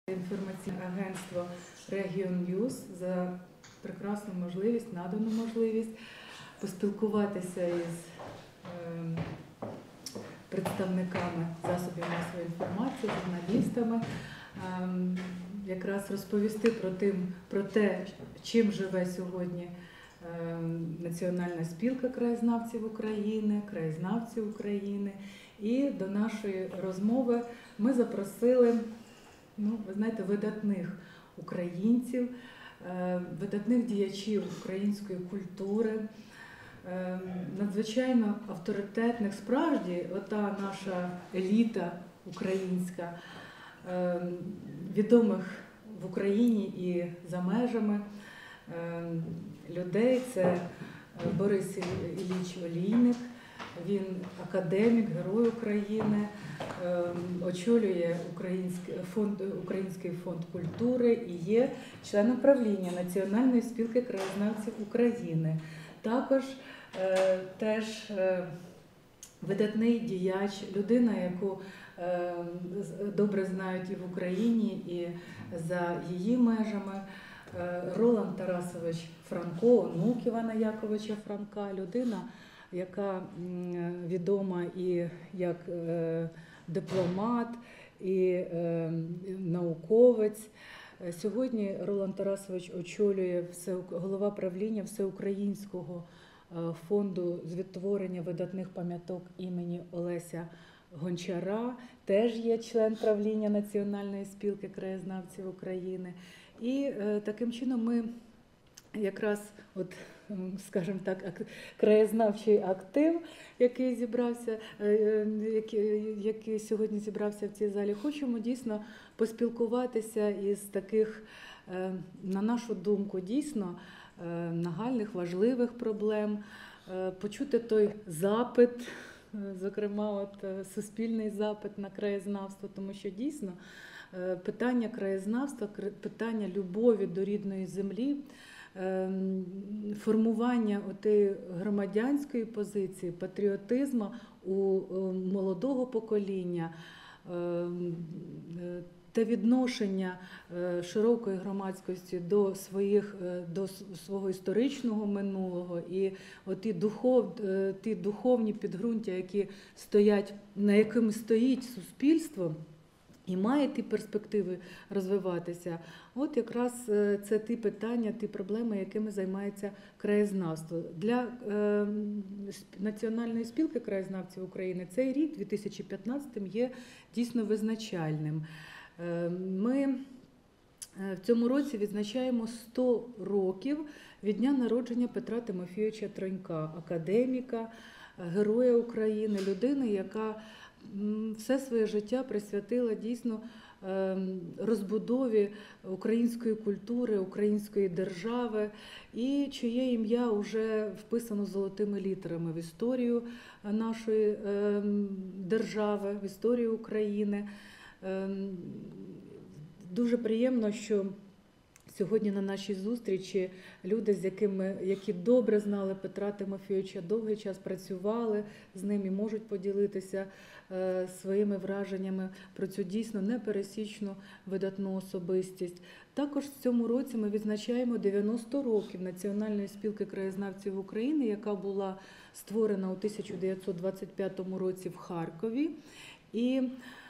Інформаційне агентство Region News за прекрасну можливість, надану можливість поспілкуватися із представниками засобів масової інформації, журналістами, якраз розповісти про те, чим живе сьогодні Національна спілка краєзнавців України, краєзнавці України. І до нашої розмови ми запросили, ви знаєте, видатних українців, видатних діячів української культури, надзвичайно авторитетних, справді, ота наша еліта українська, відомих в Україні і за межами людей. Це Борис Ілліч Олійник, він академік, Герой України, очолює Український фонд культури і є членом правління Національної спілки краєзнавців України. Також теж видатний діяч, людина, яку добре знають і в Україні, і за її межами, Роланд Тарасович Франко, онук Івана Яковича Франка, людина, яка відома і як дипломат, і науковець. Сьогодні Роланд Тарасович очолює голова правління Всеукраїнського фонду з відтворення видатних пам'яток імені Олеся Гончара, теж є член правління Національної спілки краєзнавців України. І таким чином ми якраз, скажімо так, краєзнавчий актив, який зібрався, який сьогодні зібрався в цій залі, хочемо дійсно поспілкуватися із таких, на нашу думку, дійсно нагальних, важливих проблем, почути той запит, зокрема, суспільний запит на краєзнавство, тому що дійсно питання краєзнавства, питання любові до рідної землі, формування отої громадянської позиції, патріотизму у молодого покоління, те відношення широкої громадськості до свого історичного минулого і ті духовні підґрунтя, на якими стоїть суспільство, і має ті перспективи розвиватися. От якраз це ті питання, ті проблеми, якими займається краєзнавство. Для Національної спілки краєзнавців України цей рік, 2015, є дійсно визначальним. Ми в цьому році відзначаємо 100 років від дня народження Петра Тимофійовича Тронька, академіка, Героя України, людини, яка все своє життя присвятила дійсно розбудові української культури, української держави, і чиє ім'я вже вписано золотими літерами в історію нашої держави, в історію України. Дуже приємно, що сьогодні на нашій зустрічі люди, які добре знали Петра Тимофійовича, довгий час працювали з ним і можуть поділитися своїми враженнями про цю дійсно непересічну видатну особистість. Також в цьому році ми відзначаємо 90 років Національної спілки краєзнавців України, яка була створена у 1925 році в Харкові. І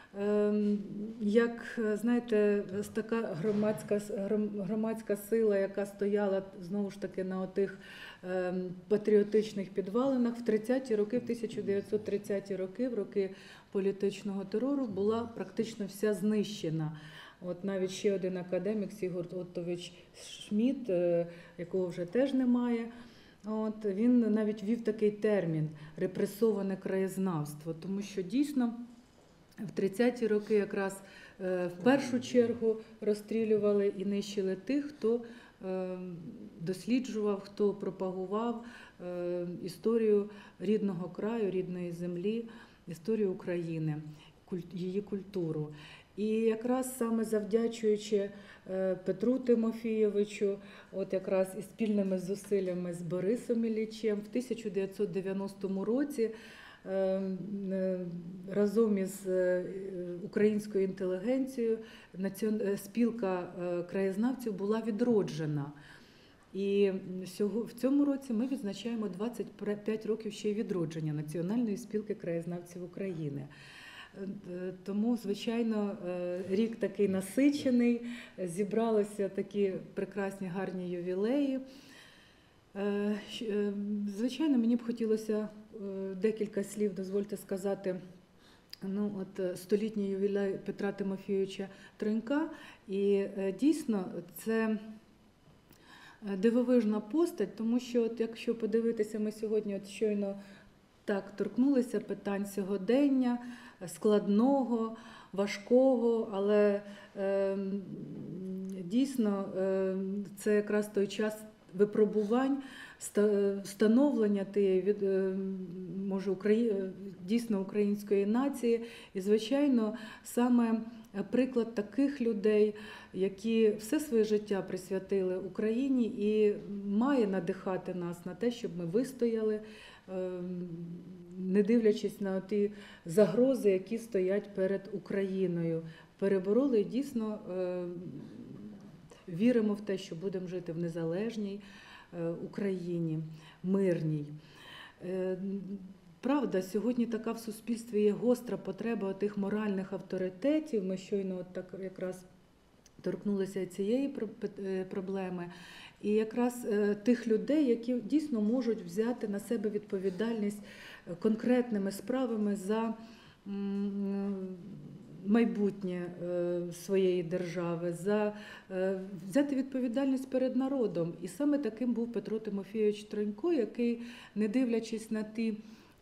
як, знаєте, така громадська сила, яка стояла, знову ж таки, на отих патріотичних підвалинах, в 30-ті роки, в 1930-ті роки, в роки політичного терору, була практично вся знищена. От навіть ще один академік, Сігурд Оттович Шмідт, якого вже теж немає, він навіть ввів такий термін – репресоване краєзнавство, тому що дійсно в 30-ті роки якраз в першу чергу розстрілювали і нищили тих, хто досліджував, хто пропагував історію рідного краю, рідної землі, історію України, її культуру. І якраз саме завдячуючи Петру Тимофійовичу, от якраз і спільними зусиллями з Борисом Іллічем, в 1990 році разом із українською інтелігенцією спілка краєзнавців була відроджена. І в цьому році ми відзначаємо 25 років ще й відродження Національної спілки краєзнавців України. Тому, звичайно, рік такий насичений, зібралися такі прекрасні, гарні ювілеї. Звичайно, мені б хотілося декілька слів, дозвольте сказати, столітній ювілей Петра Тимофійовича Тронька. І дійсно, це дивовижна постать, тому що, якщо подивитися, ми сьогодні щойно так торкнулися питань сьогодення, складного, важкого, але дійсно це якраз той час випробувань, становлення тієї, дійсно української нації. І, звичайно, саме приклад таких людей, які все своє життя присвятили Україні, і має надихати нас на те, щоб ми вистояли, не дивлячись на ті загрози, які стоять перед Україною. Перебороли і дійсно віримо в те, що будемо жити в незалежній Україні, мирній. Правда, сьогодні така в суспільстві є гостра потреба тих моральних авторитетів. Ми щойно так якраз торкнулися цієї проблеми. І якраз тих людей, які дійсно можуть взяти на себе відповідальність конкретними справами за майбутнє своєї держави, взяти відповідальність перед народом. І саме таким був Петро Тимофійович Тронько, який, не дивлячись на ті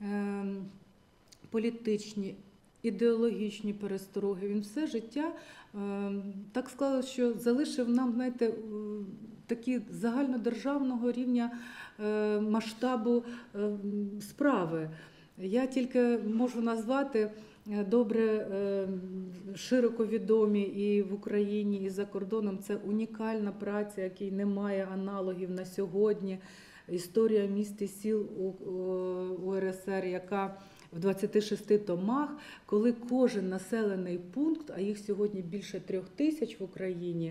політичні, ідеологічні перестороги, він все життя так склалося, що залишив нам, знаєте, такі загальнодержавного рівня масштабу справи. Я тільки можу назвати добре, широко відомі і в Україні, і за кордоном. Це унікальна праця, якій немає аналогів на сьогодні. Історія міст і сіл УРСР, яка в 26 томах, коли кожен населений пункт, а їх сьогодні більше 3000 в Україні,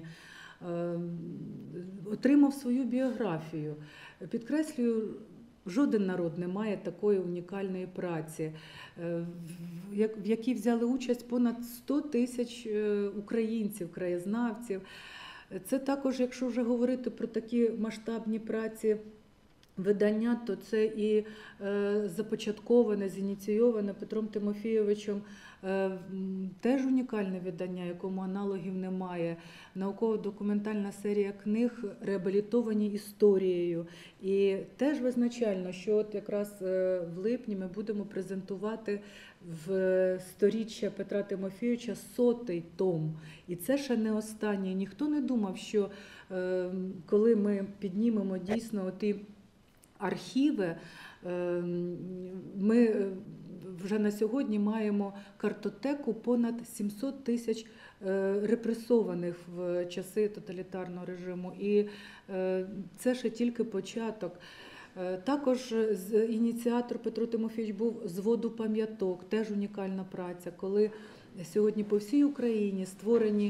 отримав свою біографію. Підкреслюю, жоден народ не має такої унікальної праці, в якій взяли участь понад 100 тисяч українців, краєзнавців. Це також, якщо вже говорити про такі масштабні праці, видання, то це і започатковане, зініційоване Петром Тимофійовичем теж унікальне видання, якому аналогів немає. Науково-документальна серія книг реабілітовані історією. І теж визначально, що от якраз в липні ми будемо презентувати в 100-річчя Петра Тимофійовича 100-й том. І це ще не останнє. Ніхто не думав, що коли ми піднімемо дійсно ті архіви, ми вже на сьогодні маємо картотеку понад 700 тисяч репресованих в часи тоталітарного режиму. І це ще тільки початок. Також ініціатор Петро Тимофійович був зводу пам'яток, теж унікальна праця, коли сьогодні по всій Україні створені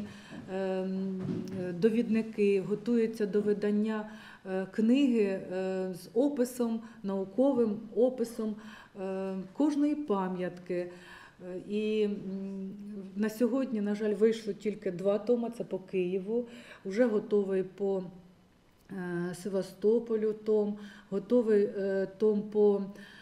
довідники, готуються до видання книги з описом, науковим описом кожної пам'ятки. І на сьогодні, на жаль, вийшло тільки 2 тома, це по Києву, вже готовий по Севастополю том, готовий том по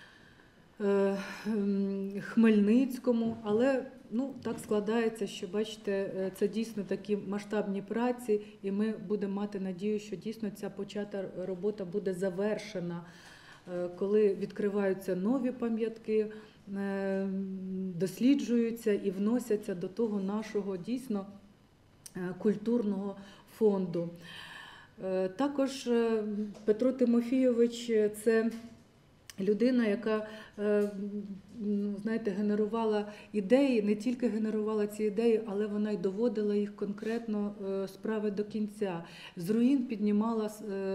Хмельницькому, але так складається, що, бачите, це дійсно такі масштабні праці, і ми будемо мати надію, що дійсно ця почата робота буде завершена, коли відкриваються нові пам'ятки, досліджуються і вносяться до того нашого дійсно культурного фонду. Також Петро Тимофійович – це людина, яка, знаєте, генерувала ідеї, не тільки генерувала ці ідеї, але вона й доводила їх конкретно справи до кінця. З руїн піднімала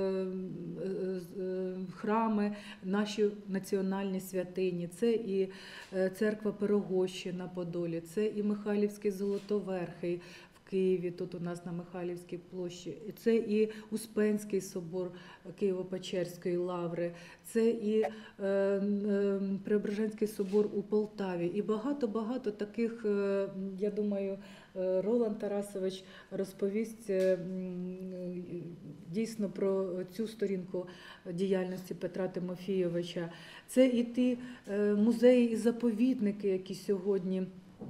храми, наші національні святині. Це і церква Пирогощі на Подолі, це і Михайлівський Золотоверхий в Києві, тут у нас на Михайлівській площі, це і Успенський собор Києво-Печерської лаври, це і Преображенський собор у Полтаві. І багато-багато таких, я думаю, Роланд Тарасович розповість дійсно про цю сторінку діяльності Петра Тимофійовича. Це і ті музеї і заповідники, які сьогодні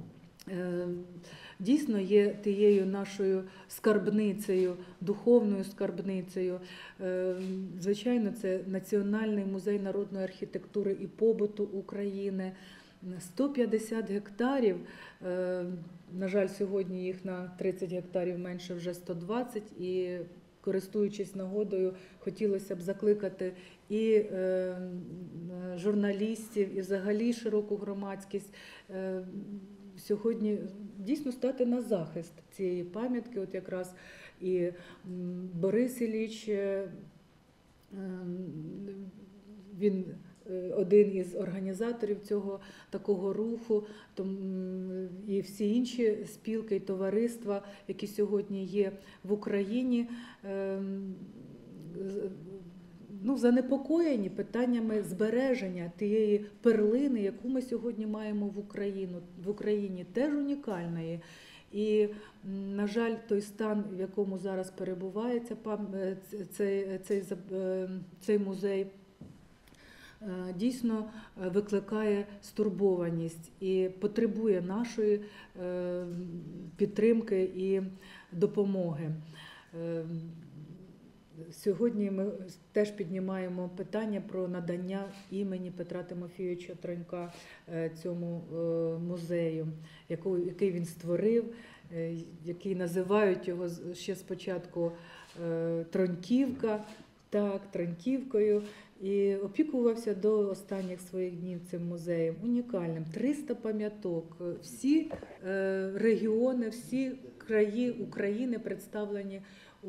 дійсно є тією нашою скарбницею, духовною скарбницею. Звичайно, це Національний музей народної архітектури і побуту України. 150 гектарів, на жаль, сьогодні їх на 30 гектарів менше, вже 120, і користуючись нагодою, хотілося б закликати і журналістів, і взагалі широку громадськість сьогодні дійсно стати на захист цієї пам'ятки. От якраз і Борис Ілліч, він один із організаторів цього такого руху, і всі інші спілки і товариства, які сьогодні є в Україні, занепокоєні питаннями збереження тієї перлини, яку ми сьогодні маємо в Україні, теж унікальної. І, на жаль, той стан, в якому зараз перебуває цей музей, дійсно викликає стурбованість і потребує нашої підтримки і допомоги. Сьогодні ми теж піднімаємо питання про надання імені Петра Тимофійовича Тронька цьому музею, який він створив, який називають його ще спочатку Троньківка, так, Троньківкою, і опікувався до останніх своїх днів цим музеєм. Унікальним. 300 пам'яток. Всі регіони, всі краї України представлені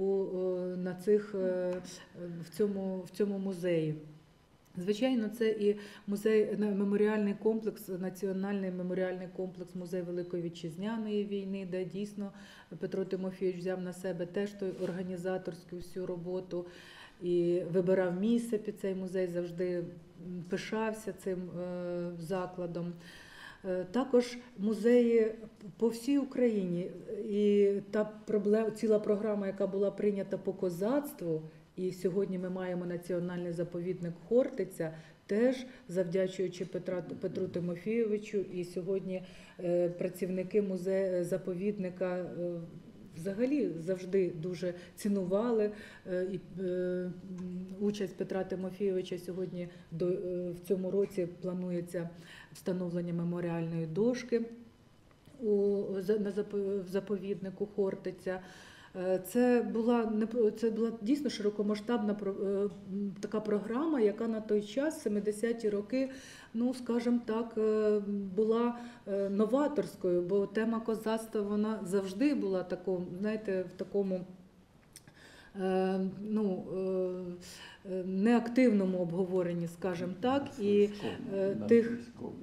в цьому музеї. Звичайно, це і меморіальний комплекс, національний меморіальний комплекс, музей Великої Вітчизняної війни, де дійсно Петро Тимофійович взяв на себе теж той організаторську всю роботу і вибирав місце під цей музей, завжди пишався цим закладом. Також музеї по всій Україні, і ціла програма, яка була прийнята по козацтву, і сьогодні ми маємо національний заповідник Хортиця, теж завдячуючи Петру Тимофійовичу, і сьогодні працівники музею-заповідника взагалі завжди дуже цінували участь Петра Тимофійовича. Сьогодні в цьому році планується встановлення меморіальної дошки в заповіднику Хортиця. Це була дійсно широкомасштабна така програма, яка на той час, 70-ті роки, скажімо так, була новаторською, бо тема козацтва, вона завжди була в такому неактивному обговоренні, скажімо так, і тих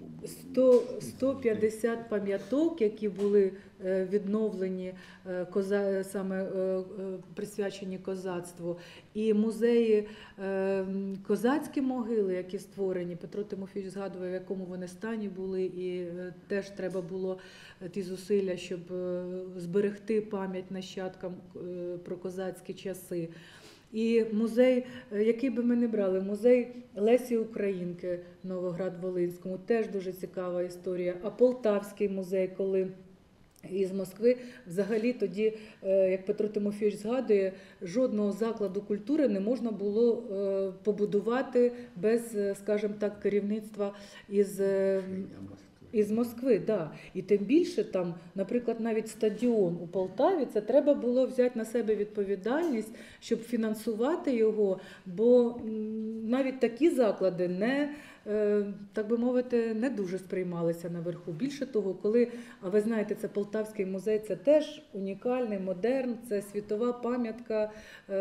150 пам'яток, які були відновлені, саме присвячені козацтву, і музеї, козацькі могили, які створені, Петро Тимофійович згадував, в якому вони стані були, і теж треба було ті зусилля, щоб зберегти пам'ять нащадкам про козацькі часи. І музей, який би ми не брали, музей Лесі Українки в Новоград-Волинському, теж дуже цікава історія. А Полтавський музей, коли із Москви, взагалі тоді, як Петро Тимофійович згадує, жодного закладу культури не можна було побудувати без, скажімо так, керівництва із Із Москви, так. Да. І тим більше там, наприклад, навіть стадіон у Полтаві, це треба було взяти на себе відповідальність, щоб фінансувати його, бо навіть такі заклади не, так би мовити, не дуже сприймалися наверху. Більше того, коли, а ви знаєте, це Полтавський музей, це теж унікальний, модерн, це світова пам'ятка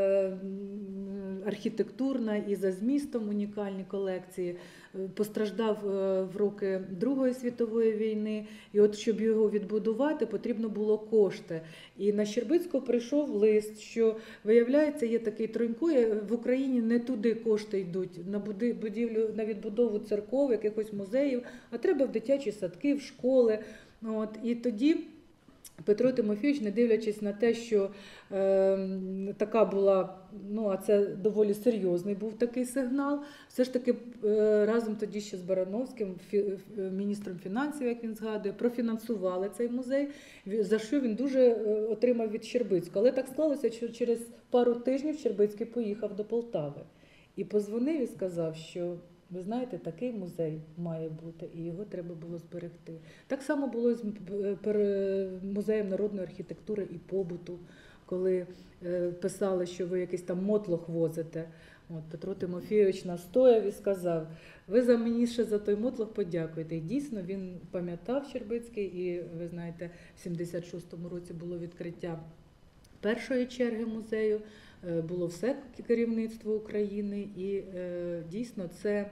архітектурна і за змістом унікальні колекції. Постраждав в роки Другої світової війни, і от щоб його відбудувати, потрібно було кошти. І на Щербицького прийшов лист, що, виявляється, є такий Тронько, в Україні не туди кошти йдуть, на будівлю, на відбудову церков, якихось музеїв, а треба в дитячі садки, в школи. От, і тоді Петро Тимофійович, не дивлячись на те, що така була, а це доволі серйозний був такий сигнал, все ж таки разом тоді ще з Барановським, міністром фінансів, як він згадує, профінансували цей музей, за що він дуже отримав від Щербицького. Але так склалося, що через пару тижнів Щербицький поїхав до Полтави і позвонив і сказав, що ви знаєте, такий музей має бути, і його треба було зберегти. Так само було з музеєм народної архітектури і побуту, коли писали, що ви якийсь там мотлох возите. От Петро Тимофійович настояв і сказав, ви за мені ще за той мотлох подякуйте. І дійсно він пам'ятав Щербицький, і ви знаєте, в 76-му році було відкриття першої черги музею. Було все керівництво України, і дійсно це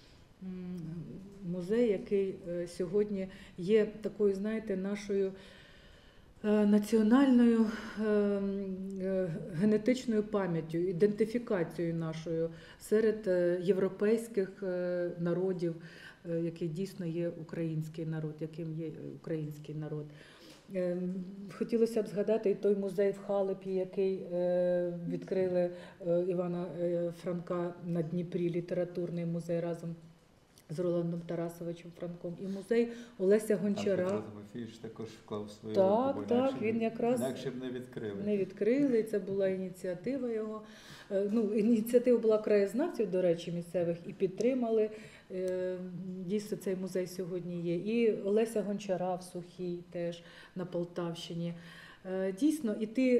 музей, який сьогодні є такою, знаєте, нашою національною генетичною пам'яттю, ідентифікацією нашою серед європейських народів, який дійсно є український народ, яким є український народ. Хотілося б згадати і той музей в Халепі, який відкрили Івана Франка на Дніпрі, літературний музей разом з Роландом Тарасовичем Франком, і музей Олеся Гончара. Петро Тимофійович також вклав свою руку, він якраз інакше б не відкрили. Не відкрили, це була ініціатива його. Ініціатива була краєзнавців, до речі, місцевих, і підтримали. Дійсно, цей музей сьогодні є. І Олеся Гончара в Сухій теж на Полтавщині. Дійсно, і ті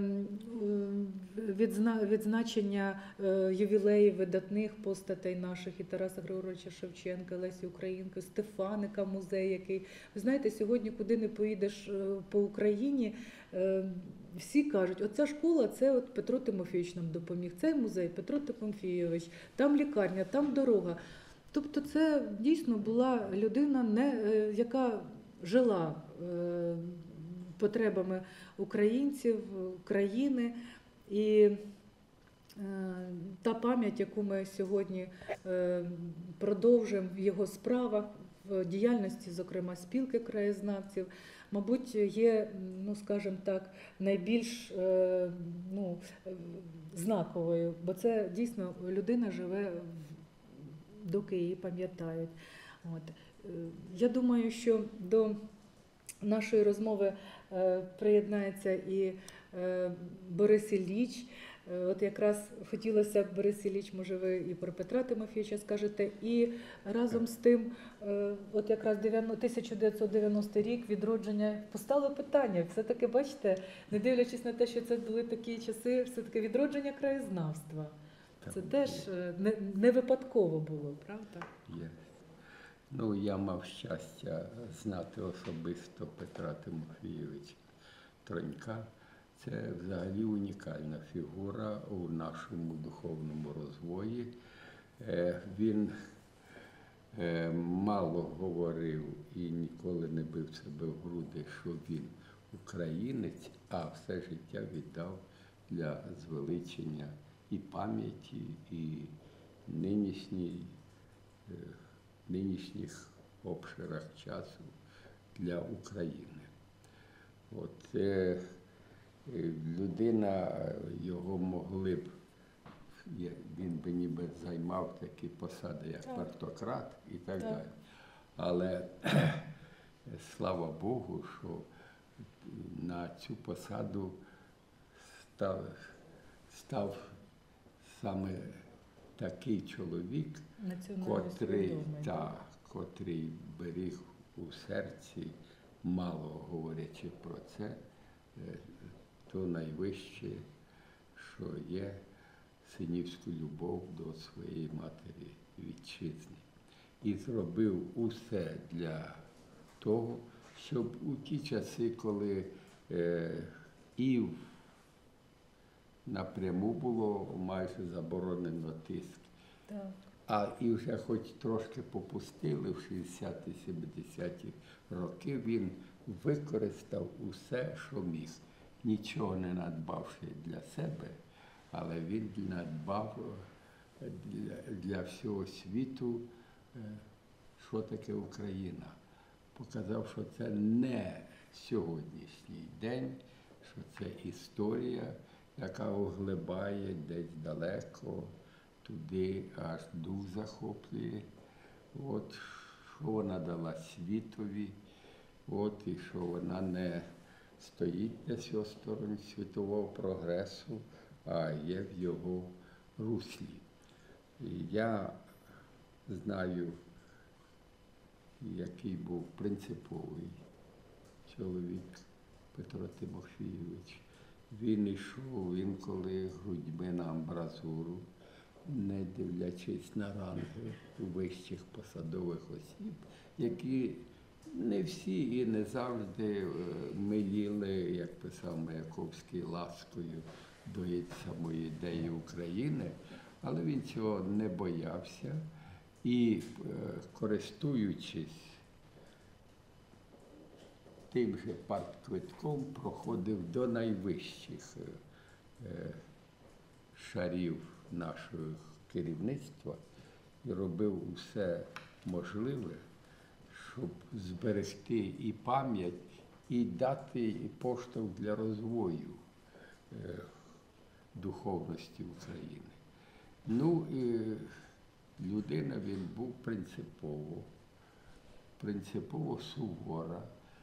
відзначення ювілеїв видатних постатей наших, і Тараса Григоровича Шевченка, Лесі Українки, Стефаника музей, який, ви знаєте, сьогодні куди не поїдеш по Україні, всі кажуть, оця школа, це от Петро Тимофійович нам допоміг, цей музей Петро Тимофійович, там лікарня, там дорога. Тобто це дійсно була людина, яка жила потребами українців, країни, і та пам'ять, яку ми сьогодні продовжуємо в його справах, в діяльності, зокрема, спілки краєзнавців, мабуть, є, скажімо так, найбільш знаковою, бо це дійсно людина живе, доки її пам'ятають. Я думаю, що до нашої розмови приєднається і Борис Ілліч. От якраз хотілося б, Борис Ілліч, може ви і про Петра Тимофійовича скажете, і разом з тим, от якраз 1990 рік, відродження, постало питання, все-таки, бачите, не дивлячись на те, що це були такі часи, все-таки відродження краєзнавства. Це теж не випадково було, правда? Є. Я мав щастя знати особисто Петра Тимофійовича Тронька. Це взагалі унікальна фігура у нашому духовному розвої. Він мало говорив і ніколи не бив себе в груди, що він українець, а все життя віддав для звеличення і пам'яті, і нинішніх обширах часу для України. От людина, його могли б, він би ніби займав такі посади, як партократ і так далі. Але слава Богу, що на цю посаду став саме такий чоловік, котрий беріг у серці, мало говорячи про це, то найвище, що є синівську любов до своєї матері вітчизни. І зробив усе для того, щоб у ті часи, коли і напряму було майже заборонено тиск, Так. а і вже хоч трошки попустили в 60-70-ті роки, він використав усе, що міг, нічого не надбавши для себе, але він надбав для всього світу, що таке Україна. Показав, що це не сьогоднішній день, що це історія, яка оглибає десь далеко, туди аж дух захоплює. От, що вона дала світові, от, і що вона не стоїть десь осторонь світового прогресу, а є в його руслі. І я знаю, який був принциповий чоловік Петро Тимофійович. Він йшов, він коли грудьми на амбразуру, не дивлячись на ранги вищих посадових осіб, які не всі і не завжди миліли, як писав Маяковський, ласкою до самої ідеї України, але він цього не боявся і, користуючись тим же партквитком, проходив до найвищих шарів нашого керівництва і робив усе можливе, щоб зберегти і пам'ять, і дати поштовх для розвою духовності України. Ну, і людина він був принципово сувора,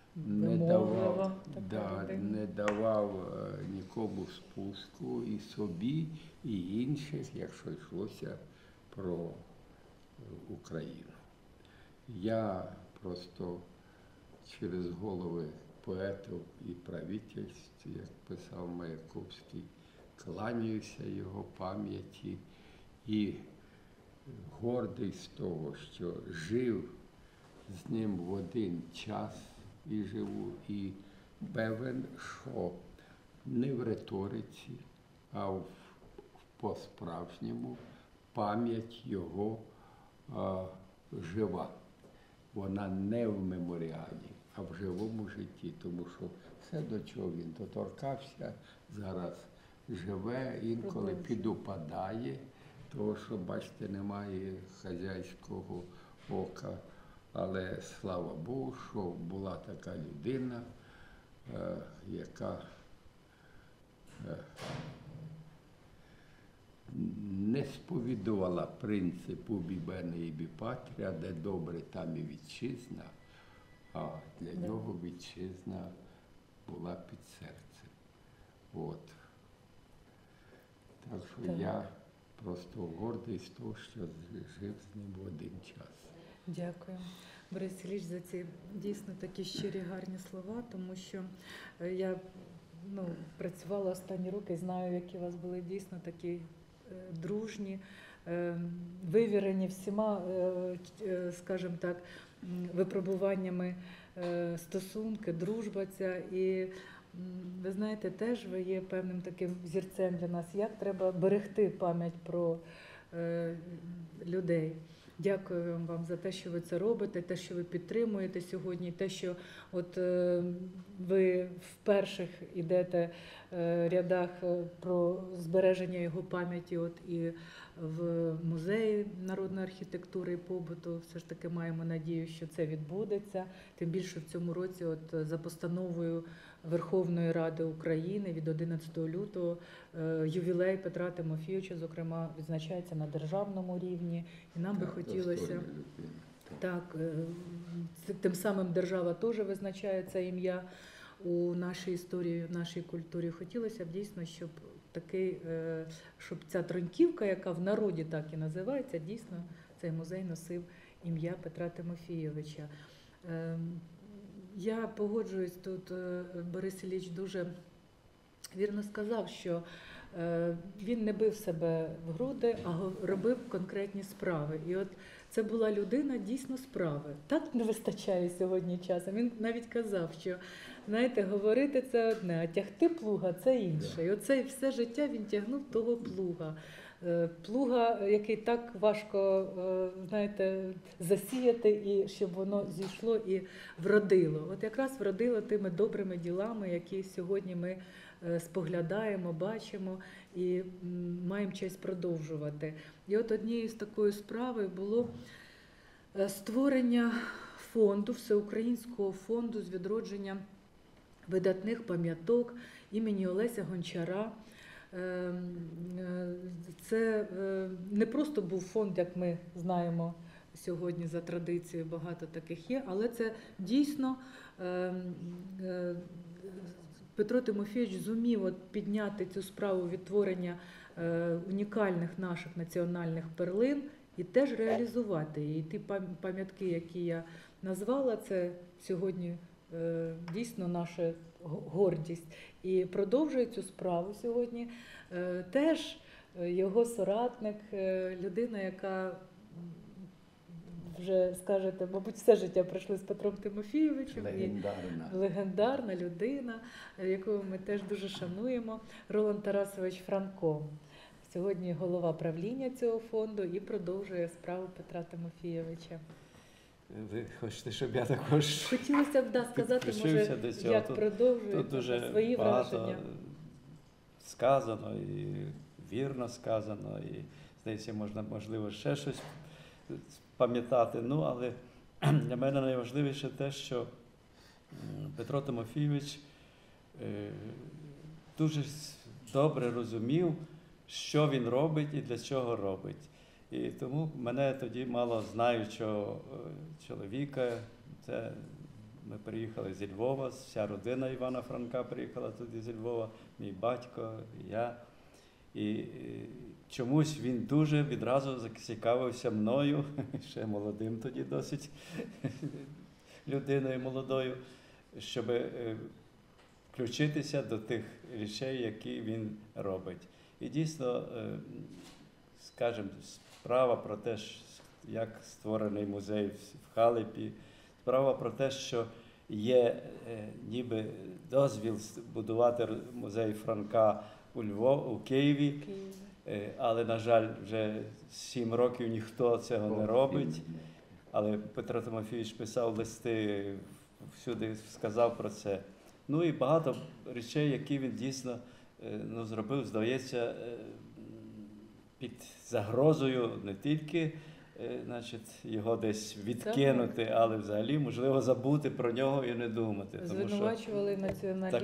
не давав нікому спуску, і собі, і інших, якщо йшлося про Україну. Я просто через голови поетів і правительств, як писав Маяковський, кланяюся його пам'яті і гордий з того, що жив з ним в один час і живу, і певен, що не в риториці, а по-справжньому пам'ять його жива. Вона не в меморіалі, а в живому житті, тому що все, до чого він доторкався, зараз живе, інколи підупадає, тому що, бачите, немає хазяйського ока. Але слава Богу, що була така людина, яка не сповідувала принцип «убі бене і бі патрія», де добре, там і вітчизна, а для нього вітчизна була під серцем. От. Так що я просто гордий з того, що жив з ним в один час. Дякую, Борис Ілліч, за ці дійсно такі щирі, гарні слова, тому що я працювала останні роки, знаю, які у вас були дійсно такі дружні, вивірені всіма, скажімо так, випробуваннями стосунки, дружба ця. І ви знаєте, теж ви є певним таким взірцем для нас, як треба берегти пам'ять про людей. Дякую вам за те, що ви це робите, те, що ви підтримуєте сьогодні, те, що от ви в перших ідете рядах про збереження його пам'яті, от і в музеї народної архітектури і побуту. Все ж таки маємо надію, що це відбудеться. Тим більше в цьому році, от за постановою Верховної Ради України від 11 лютого ювілей Петра Тимофійовича, зокрема, відзначається на державному рівні. І нам би хотілося, тим самим держава теж визначає це ім'я у нашій історії, в нашій культурі. Хотілося б дійсно, щоб ця Троньківка, яка в народі так і називається, дійсно цей музей носив ім'я Петра Тимофійовича. Я погоджуюсь тут, Борис Ілліч дуже вірно сказав, що він не бив себе в груди, а робив конкретні справи. І от це була людина дійсно справи. Так не вистачає сьогодні часу. Він навіть казав, що, знаєте, говорити це одне, а тягти плуга – це інше. І оце все життя він тягнув того плуга. Плуга, який так важко, знаєте, засіяти, і щоб воно зійшло і вродило. От якраз вродило тими добрими ділами, які сьогодні ми споглядаємо, бачимо і маємо честь продовжувати. І от однією з такої справи було створення фонду, всеукраїнського фонду з відродження видатних пам'яток імені Олеся Гончара. Це не просто був фонд, як ми знаємо сьогодні за традицією, багато таких є, але це дійсно Петро Тимофійович зумів підняти цю справу відтворення унікальних наших національних перлин і теж реалізувати її. І ті пам'ятки, які я назвала, це сьогодні дійсно наша гордість. І продовжує цю справу сьогодні теж його соратник, людина, яка вже, скажете, мабуть, все життя пройшли з Петром Тимофійовичем. Легендарна людина, яку ми теж дуже шануємо, Роланд Тарасович Франко. Сьогодні голова правління цього фонду і продовжує справу Петра Тимофійовича. Ви хочете, щоб я також Хотілося б сказати, може, до цього. як продовжуєте Тут дуже свої багато враження. сказано і вірно сказано, і, здається, можна, можливо, ще щось пам'ятати. Ну, але для мене найважливіше те, що Петро Тимофійович дуже добре розумів, що він робить і для чого робить. І тому мене тоді мало знаючого чоловіка, це ми приїхали зі Львова, вся родина Івана Франка приїхала туди зі Львова, мій батько, я. І чомусь він дуже відразу зацікавився мною, ще молодим тоді досить, людиною молодою, щоб включитися до тих речей, які він робить. І дійсно, скажімо, справа про те, як створений музей в Халепі, справа про те, що є ніби дозвіл будувати музей Франка у Києві, але, на жаль, вже 7 років ніхто цього не робить. Але Петро Тимофійович писав листи, всюди сказав про це. Ну і багато речей, які він дійсно зробив, здається, під загрозою не тільки його десь відкинути, але взагалі, можливо, забути про нього і не думати. Звинувачували націоналізм.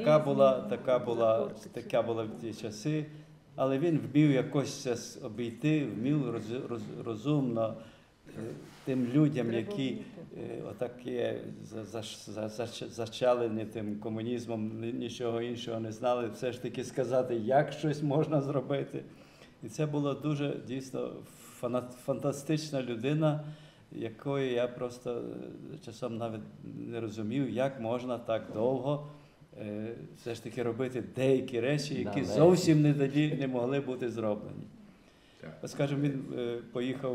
Така була в ті часи, але він вмів якось це обійти, вмів розумно тим людям, які отак є зачалені тим комунізмом, нічого іншого не знали, все ж таки сказати, як щось можна зробити. І це була дуже, дійсно, фантастична людина, якої я просто часом навіть не розумів, як можна так довго все ж таки робити деякі речі, які зовсім не могли бути зроблені. От, скажімо, він поїхав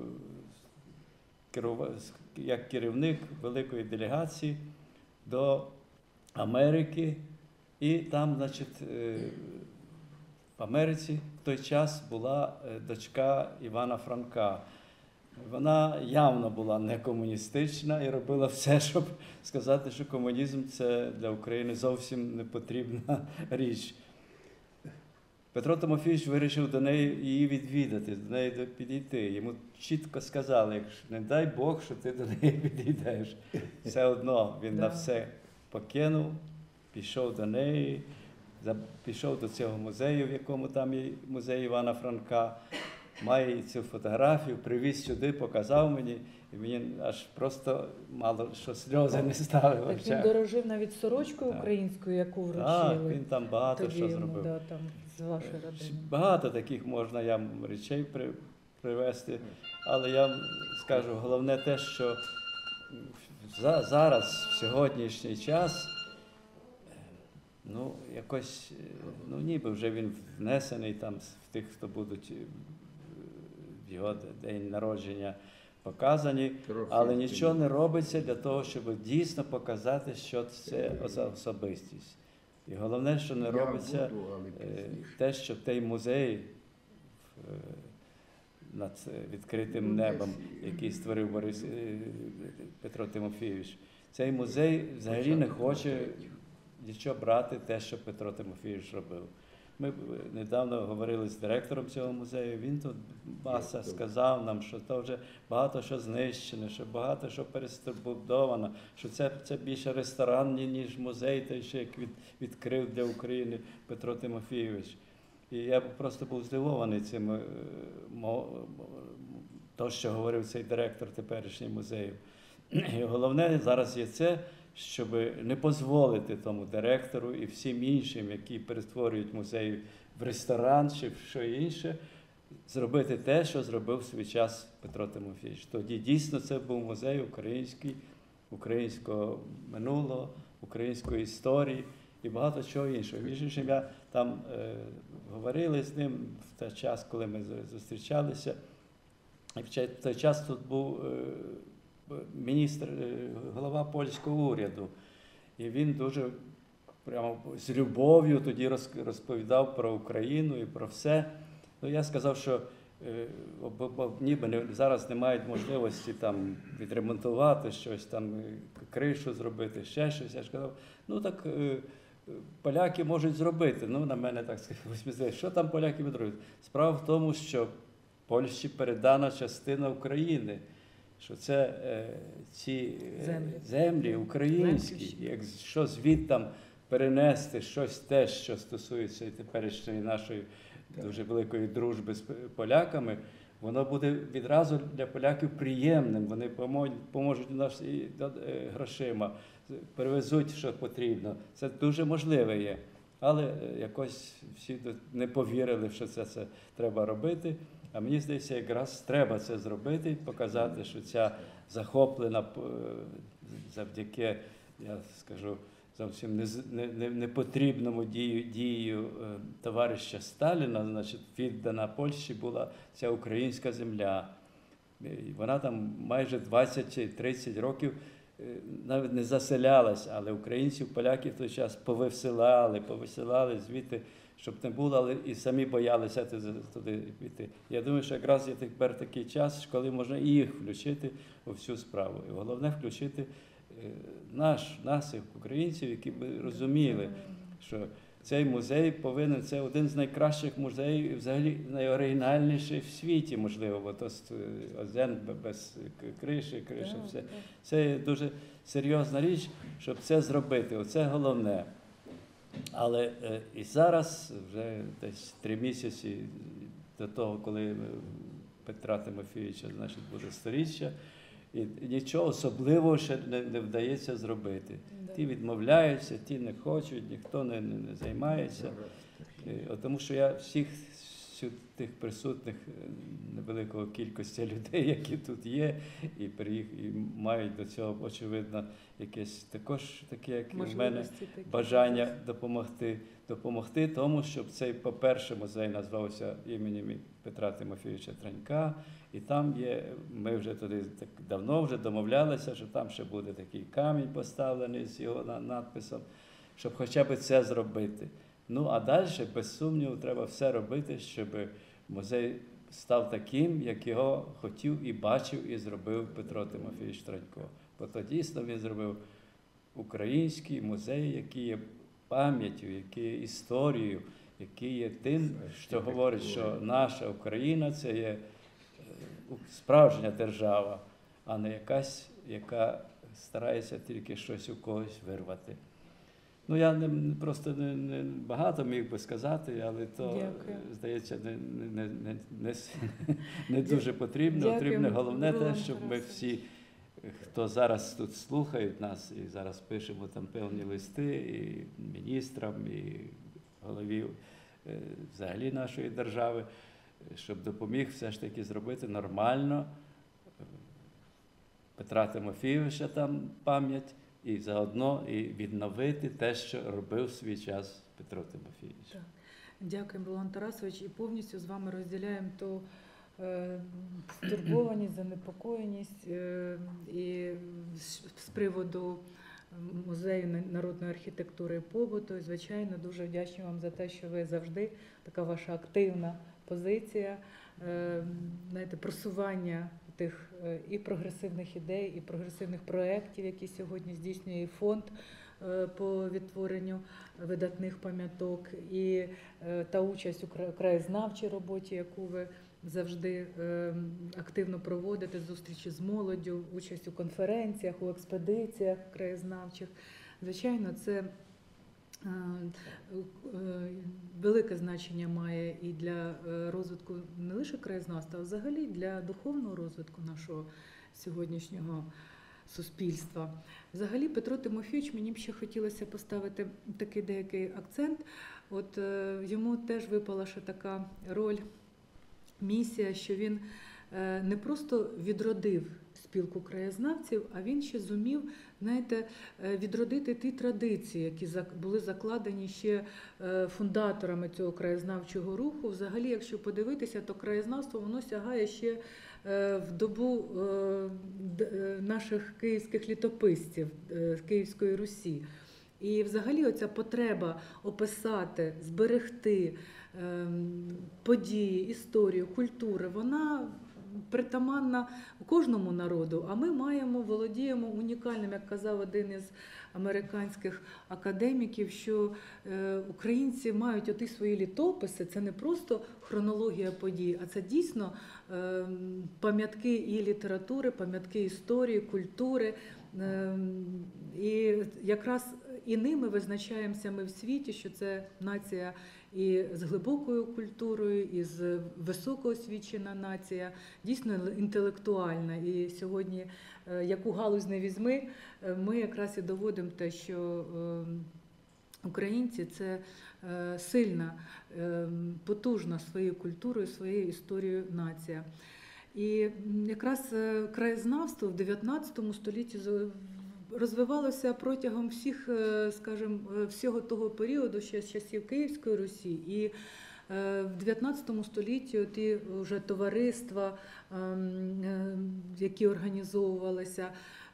як керівник великої делегації до Америки, і там, значить, в Америці в той час була дочка Івана Франка. Вона явно була не комуністична і робила все, щоб сказати, що комунізм – це для України зовсім не потрібна річ. Петро Тимофійович вирішив до неї її відвідати, до неї підійти. Йому чітко сказали, якщо не дай Бог, що ти до неї підійдеш. Все одно він на все покинув, пішов до неї, пішов до цього музею, в якому там є музей Івана Франка, має цю фотографію, привіз сюди, показав мені, і мені аж просто мало що сльози не стали в очах. Так він дорожив навіть сорочкою українською, яку вручили. Так, він там багато що зробив. Там, з вашої родини. Багато таких можна я речей привести, але я скажу, головне те, що зараз, в сьогоднішній час, ну, якось, ну, ніби вже він внесений там в тих, хто будуть в його день народження показані, Трохи але нічого не робиться для того, щоб дійсно показати, що це за особистість. І головне, що не Я робиться, буду, але пізніше. те, що той музей над відкритим небом, який створив Петро Тимофійович, цей музей взагалі не хоче нічого брати те, що Петро Тимофійович робив. Ми недавно говорили з директором цього музею, він тут маса сказав нам, що то вже багато що знищено, що багато що перебудовано, що це більше ресторан, ніж музей, той ще як відкрив для України Петро Тимофійович. І я просто був здивований цим, то, що говорив цей директор теперішній музею. І головне зараз є це, щоб не дозволити тому директору і всім іншим, які перетворюють музей в ресторан чи в що інше, зробити те, що зробив в свій час Петро Тимофійович. Тоді дійсно це був музей український, українського минулого, української історії і багато чого іншого. Між іншим, я там говорили з ним в той час, коли ми зустрічалися. І в той час тут був міністр, голова польського уряду. І він дуже прямо з любов'ю тоді розповідав про Україну і про все. Ну, я сказав, що ніби зараз не мають можливості там відремонтувати щось, там кришу зробити, ще щось. Я ж казав, ну так поляки можуть зробити. Ну, на мене так сказали, що там поляки будуть робити? Справа в тому, що Польщі передана частина України, що це ці землі українські, якщо звідтам перенести щось те, що стосується теперішньої нашої дуже великої дружби з поляками, воно буде відразу для поляків приємним, вони поможуть нас і грошима, перевезуть, що потрібно. Це дуже можливе є. Але якось всі не повірили, що це треба робити. А мені здається, якраз треба це зробити, показати, що ця захоплена завдяки, я скажу, зовсім непотрібному дію товариша Сталіна, значить, віддана Польщі була ця українська земля. Вона там майже 20-30 років навіть не заселялась, але українців, поляків в той час повисилали звідти, щоб не було, але і самі боялися туди піти. Я думаю, що якраз є тепер такий час, коли можна і їх включити у всю справу. І головне включити нас, українців, які б розуміли, що цей музей повинен, це один з найкращих музеїв, і взагалі найоригінальніший в світі, можливо, бо то один без криші, криша, все. Це дуже серйозна річ, щоб це зробити. Оце головне. Але і зараз, вже десь 3 місяці до того, коли Петра Тимофійовича, значить, буде 100-річчя, і нічого особливого ще не вдається зробити. Ті відмовляються, ті не хочуть, ніхто не займається. Тому що я всіх тих присутніх невеликої кількості людей, які тут є, і мають до цього, очевидно, якесь також таке, як і в мене, бажання допомогти тому, щоб цей, по-перше, музей назвався іменем Петра Тимофійовича Транька, і там є, ми вже туди так давно вже домовлялися, що там ще буде такий камінь поставлений з його надписом, щоб хоча б це зробити. Ну, а далі, без сумніву, треба все робити, щоб музей став таким, як його хотів і бачив, і зробив Петро Тимофійович Транько. Бо то дійсно він зробив український музей, який є пам'яттю, який є історією, який є тим, що говорить, що наша Україна – це є справжня держава, а не якась, яка старається тільки щось у когось вирвати. Ну, я просто не багато міг би сказати, але то, здається, не дуже потрібно. Потрібно головне те, щоб ми всі, хто зараз тут слухають нас, і зараз пишемо там певні листи і міністрам, і голові взагалі нашої держави, щоб допоміг все ж таки зробити нормально Петра Тимофійовича там пам'ять, і заодно і відновити те, що робив в свій час Петро Тимофійович. Так. Дякуємо, Роман Тарасович, і повністю з вами розділяємо ту стурбованість, занепокоєність і з приводу музею народної архітектури і побуту. І, звичайно, дуже вдячні вам за те, що ви завжди, така ваша активна позиція, знаєте, просування тих і прогресивних ідей, і прогресивних проєктів, які сьогодні здійснює фонд по відтворенню видатних пам'яток, і та участь у краєзнавчій роботі, яку ви завжди активно проводите, зустрічі з молоддю, участь у конференціях, у експедиціях краєзнавчих. Звичайно, це велике значення має і для розвитку не лише краєзнавства, а взагалі для духовного розвитку нашого сьогоднішнього суспільства. Взагалі, Петро Тимофійович, мені б ще хотілося поставити такий деякий акцент. От йому теж випала ще така роль, місія, що він не просто відродив спілку краєзнавців, а він ще зумів, знаєте, відродити ті традиції, які були закладені ще фундаторами цього краєзнавчого руху. Взагалі, якщо подивитися, то краєзнавство, воно сягає ще в добу наших київських літописців, Київської Русі. І взагалі оця потреба описати, зберегти події, історію, культуру, вона притаманна кожному народу, а ми володіємо унікальним, як казав один із американських академіків, що українці мають оті свої літописи, це не просто хронологія подій, а це дійсно пам'ятки і літератури, пам'ятки історії, культури. І якраз і ними визначаємося ми в світі, що це нація і з глибокою культурою, і з високоосвічена нація, дійсно інтелектуальна. І сьогодні, яку галузь не візьми, ми якраз і доводимо те, що українці – це сильна, потужна своєю культурою, своєю історією нація. І якраз краєзнавство в 19 столітті розвивалося протягом всіх, скажімо, всього того періоду, ще з часів Київської Русі. І в 19 столітті ті вже товариства, які організовувалися,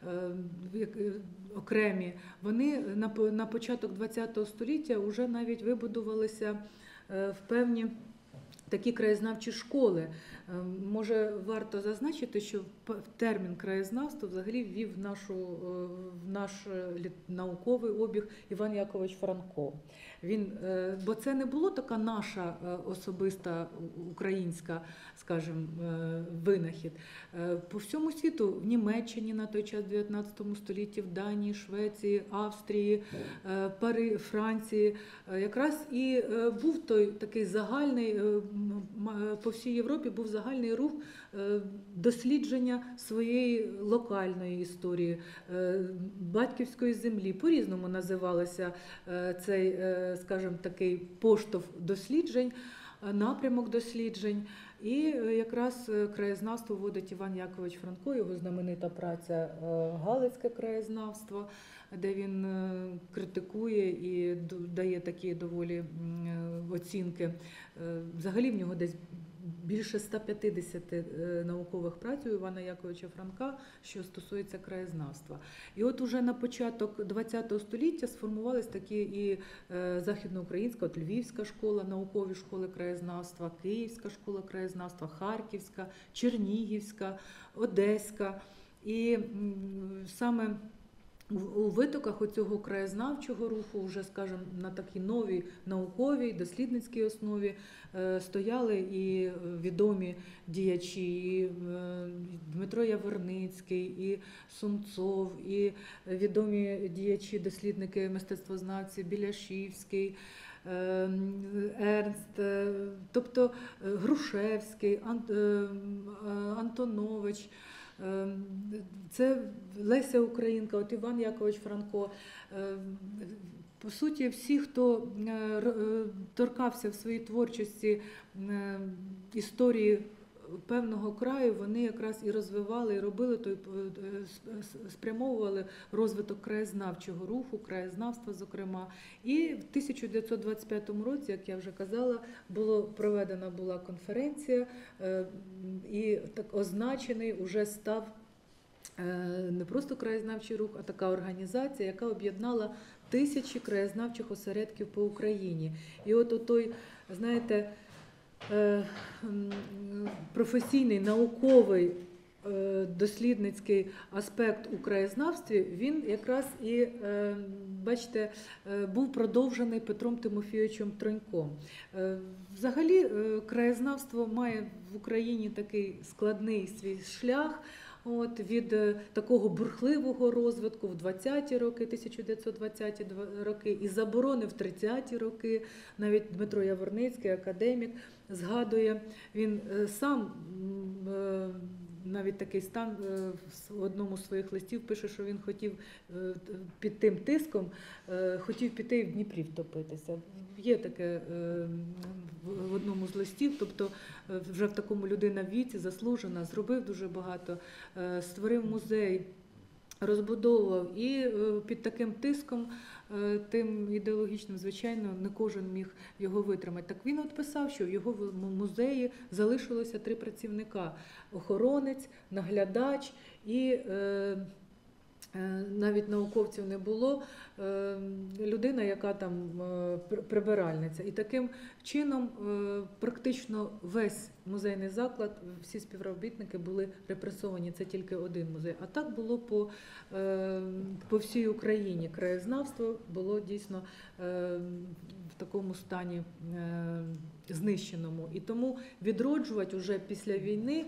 окремі, вони на початок ХХ століття вже навіть вибудувалися в певні такі краєзнавчі школи. Може, варто зазначити, що термін краєзнавство взагалі ввів в наш науковий обіг Іван Якович Франко. Бо це не було така наша особиста українська, скажімо, винахід. По всьому світу, в Німеччині на той час, в 19 столітті, в Данії, Швеції, Австрії, Франції, якраз і був той такий загальний, по всій Європі був загальний рух дослідження своєї локальної історії, батьківської землі. По-різному називалося цей, скажімо, такий поштовх досліджень, напрямок досліджень. І якраз краєзнавство вводить Іван Якович Франко, його знаменита праця «Галицьке краєзнавство», де він критикує і дає такі доволі оцінки. Взагалі в нього десь більше 150 наукових праць у Івана Яковича Франка, що стосується краєзнавства. І от уже на початок ХХ століття сформувались такі і західноукраїнська, от Львівська школа, наукові школи краєзнавства, Київська школа краєзнавства, Харківська, Чернігівська, Одеська. І саме у витоках оцього краєзнавчого руху, вже, скажімо, на такій новій науковій, дослідницькій основі стояли і відомі діячі, і Дмитро Яворницький, і Сумцов, і відомі діячі, дослідники, мистецтвознавці Біляшівський, Ернст, тобто Грушевський, Антонович, це Леся Українка, от Іван Якович Франко. По суті, всі, хто торкався в своїй творчості історії певного краю вони якраз і розвивали, і робили той, спрямовували розвиток краєзнавчого руху, краєзнавства, зокрема. І в 1925 році, як я вже казала, проведена була конференція, і так означений уже став не просто краєзнавчий рух, а така організація, яка об'єднала тисячі краєзнавчих осередків по Україні. І от той, знаєте, професійний, науковий, дослідницький аспект у краєзнавстві, він якраз і, бачите, був продовжений Петром Тимофійовичем Троньком. Взагалі, краєзнавство має в Україні такий складний свій шлях. Від такого бурхливого розвитку в 20-ті роки, 1920-ті роки, і заборони в 30-ті роки. Навіть Дмитро Яворницький, академік, згадує, він сам навіть такий стан в одному з своїх листів пише, що він хотів під тим тиском, хотів піти і в Дніпрі втопитися. Є таке в одному з листів, тобто вже в такому людина в віці, заслужена, зробив дуже багато, створив музей, розбудовував, і під таким тиском, тим ідеологічним, звичайно, не кожен міг його витримати. Так він от писав, що в його музеї залишилося 3 працівника – охоронець, наглядач і навіть науковців не було, людина, яка там прибиральниця. І таким чином практично весь музейний заклад, всі співробітники були репресовані, це тільки один музей. А так було по всій Україні. Краєзнавство було дійсно в такому стані знищеному. І тому відроджувати вже після війни,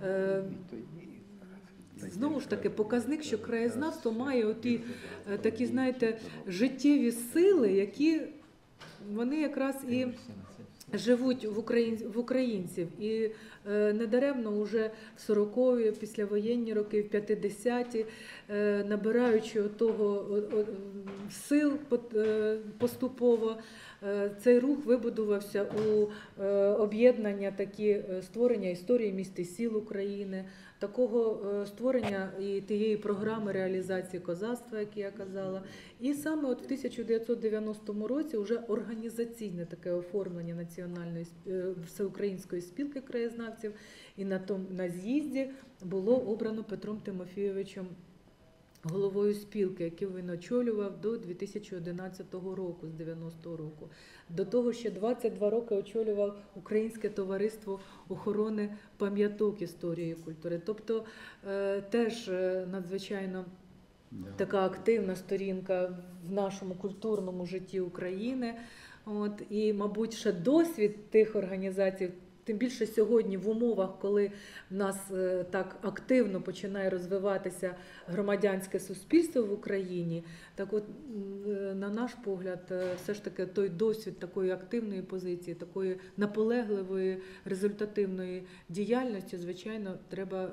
знову ж таки, показник, що краєзнавство має такі, знаєте, життєві сили, які вони якраз і живуть в українців. І недаремно вже в 40-ві, післявоєнні роки, в 50-ті, набираючи того сил поступово, цей рух вибудувався у об'єднання, такі створення історії міст і сіл України, такого створення і тієї програми реалізації козацтва, як я казала. І саме от в 1990 році вже організаційне таке оформлення національної всеукраїнської спілки краєзнавців, і на з'їзді було обрано Петром Тимофійовичем головою спілки, яку він очолював до 2011 року, з 90-го року. До того ще 22 роки очолював Українське товариство охорони пам'яток історії і культури. Тобто теж надзвичайно така активна сторінка в нашому культурному житті України. І, мабуть, ще досвід тих організацій, тим більше сьогодні в умовах, коли в нас так активно починає розвиватися громадянське суспільство в Україні, так от, на наш погляд, все ж таки той досвід такої активної позиції, такої наполегливої, результативної діяльності, звичайно, треба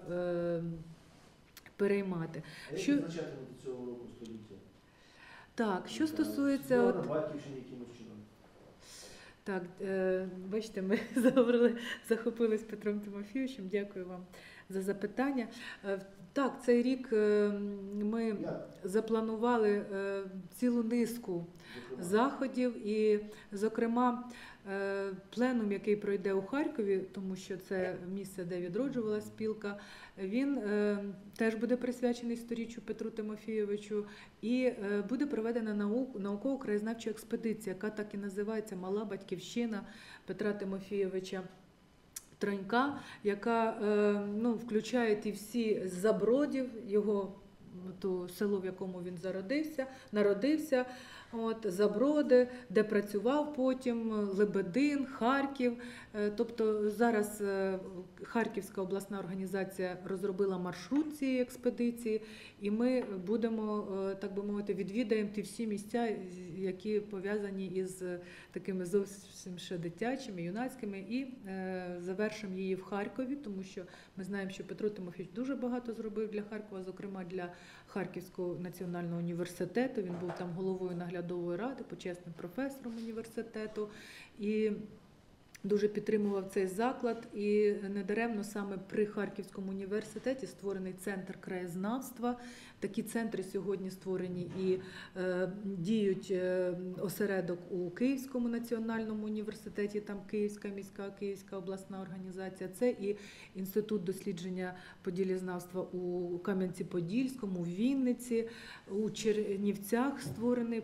переймати. Що відзначатимете цього року століття? Так, що стосується... На Батьківщині якимось чином? Так, бачите, ми захопились Петром Тимофійовичем. Дякую вам за запитання. Так, цей рік ми запланували цілу низку заходів, і, зокрема, пленум, який пройде у Харкові, тому що це місце, де відроджувалася спілка, він теж буде присвячений 100-річчю Петру Тимофійовичу, і буде проведена науково-краєзнавча експедиція, яка так і називається «Мала батьківщина Петра Тимофійовича Тронька», яка включає і всі Забродів, його село, в якому він народився, Заброди, де працював потім, Лебедин, Харків. Тобто зараз Харківська обласна організація розробила маршрут цієї експедиції, і ми будемо, так би мовити, відвідаємо ті всі місця, які пов'язані із такими зовсім ще дитячими, юнацькими, і завершимо її в Харкові, тому що ми знаємо, що Петро Тимофійович дуже багато зробив для Харкова, зокрема для Харківського національного університету. Він був там головою наглядової ради, почесним професором університету. І дуже підтримував цей заклад, і недаремно саме при Харківському університеті створений центр краєзнавства. Такі центри сьогодні створені і діють осередок у Київському національному університеті, там Київська міська, Київська обласна організація. Це і Інститут дослідження поділізнавства у Кам'янці-Подільському, у Вінниці, у Чернівцях створений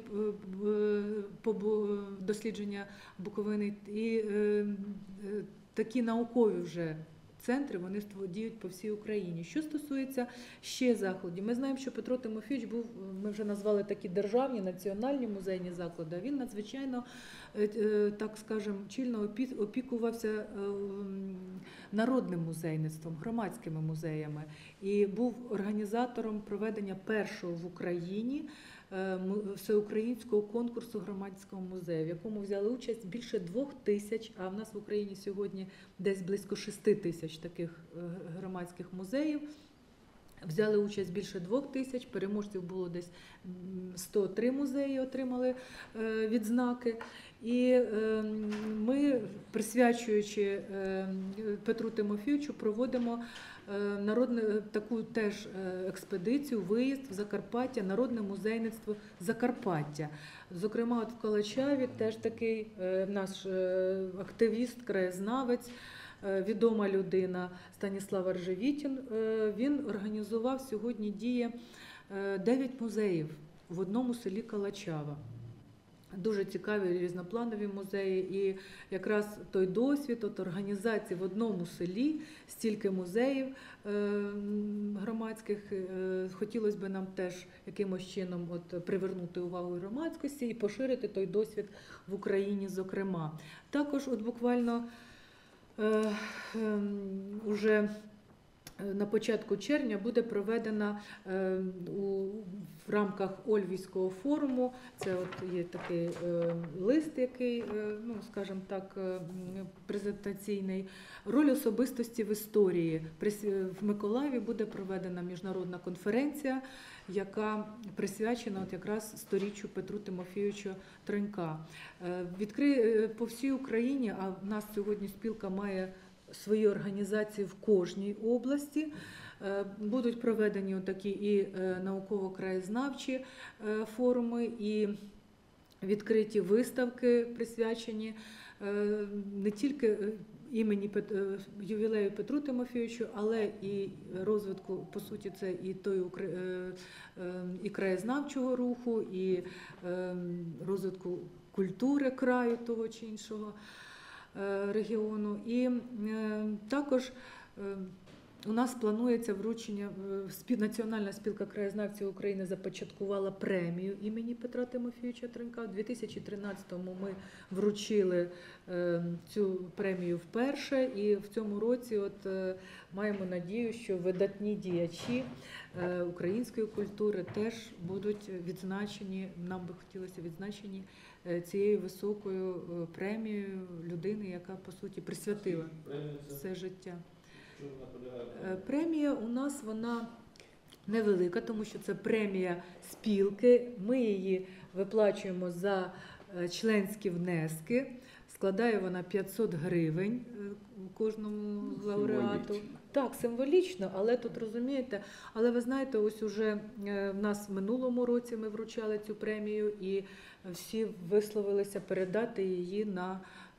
дослідження Буковини. І такі наукові вже центри, вони діють по всій Україні. Що стосується ще заходів, ми знаємо, що Петро Тимофійович був, ми вже назвали такі державні, національні музейні заклади, він надзвичайно, так скажемо, чільно опікувався народним музейництвом, громадськими музеями і був організатором проведення першого в Україні всеукраїнського конкурсу громадського музею, в якому взяли участь більше 2000, а в нас в Україні сьогодні десь близько 6000 таких громадських музеїв. Взяли участь більше 2000, переможців було десь 103 музеї, отримали відзнаки. І ми, присвячуючи Петру Тимофійовичу, проводимо таку теж експедицію, виїзд в Закарпаття, народне музейництво Закарпаття. Зокрема, от в Калачаві теж такий наш активіст, краєзнавець, відома людина Станіслав Аржевітін, він організував, сьогодні діє 9 музеїв в одному селі Калачава. Дуже цікаві різнопланові музеї, і якраз той досвід от організації в одному селі стільки музеїв громадських, хотілося б нам теж якимось чином от привернути увагу громадськості і поширити той досвід в Україні, зокрема. Також от буквально уже на початку червня буде проведена в рамках Ольвійського форуму, це от є такий лист, який, ну, скажімо так, презентаційний, роль особистості в історії. В Миколаєві буде проведена міжнародна конференція, яка присвячена от якраз 100-річчю Петру Тимофійовичу Тронька. По всій Україні, а в нас сьогодні спілка має свої організації в кожній області, будуть проведені такі і науково-краєзнавчі форуми, і відкриті виставки, присвячені не тільки імені ювілею Петру Тимофійовичу, але і розвитку, по суті, це і краєзнавчого руху, і розвитку культури краю того чи іншого регіону. І також у нас планується вручення, Національна спілка краєзнавців України започаткувала премію імені Петра Тимофійовича Тронька. У 2013-му ми вручили цю премію вперше, і в цьому році от маємо надію, що видатні діячі української культури теж будуть відзначені, нам би хотілося відзначені цією високою премією людини, яка, по суті, присвятила все життя. Премія у нас, вона невелика, тому що це премія спілки. Ми її виплачуємо за членські внески. Складає вона 500 гривень кожному лауреату. Символічно. Так, символічно, але тут, розумієте, але ви знаєте, ось уже в нас в минулому році ми вручали цю премію, і всі висловилися передати її на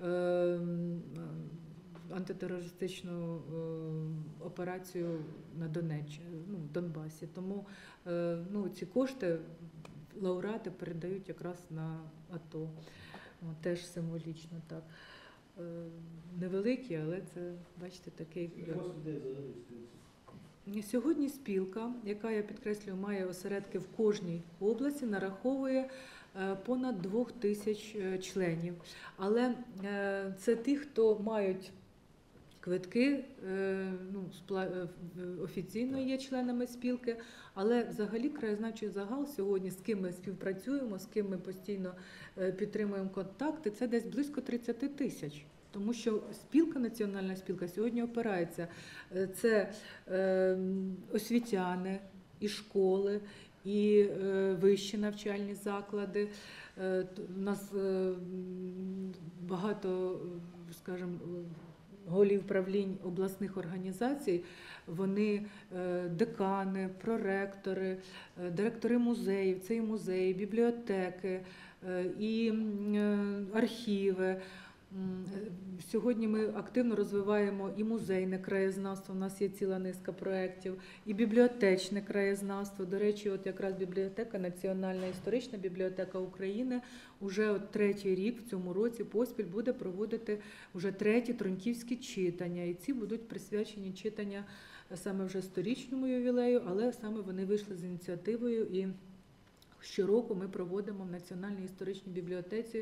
антитерористичну операцію на Донеччині, в Донбасі. Тому ці кошти лауреати передають якраз на АТО. Теж символічно так. Невеликі, але це, бачите, такий. Сьогодні спілка, яка, я підкреслюю, має осередки в кожній області, нараховує понад 2000 членів. Але це ті, хто мають квитки, офіційно є членами спілки, але взагалі краєзнавчий загал сьогодні, з ким ми співпрацюємо, з ким ми постійно підтримуємо контакти, це десь близько 30 тисяч. Тому що спілка, національна спілка сьогодні опирається. Це освітяни, і школи, і вищі навчальні заклади. У нас багато, скажімо, голів правлінь обласних організацій, вони декани, проректори, директори музеїв, це і музеї, бібліотеки, і архіви. Сьогодні ми активно розвиваємо і музейне краєзнавство, у нас є ціла низка проєктів, і бібліотечне краєзнавство. До речі, от якраз бібліотека, Національна історична бібліотека України, уже от 3-й рік в цьому році поспіль буде проводити вже 3-ті троньківські читання. І ці будуть присвячені читання саме вже 100-річному ювілею, але саме вони вийшли з ініціативою, і щороку ми проводимо в Національній історичній бібліотеці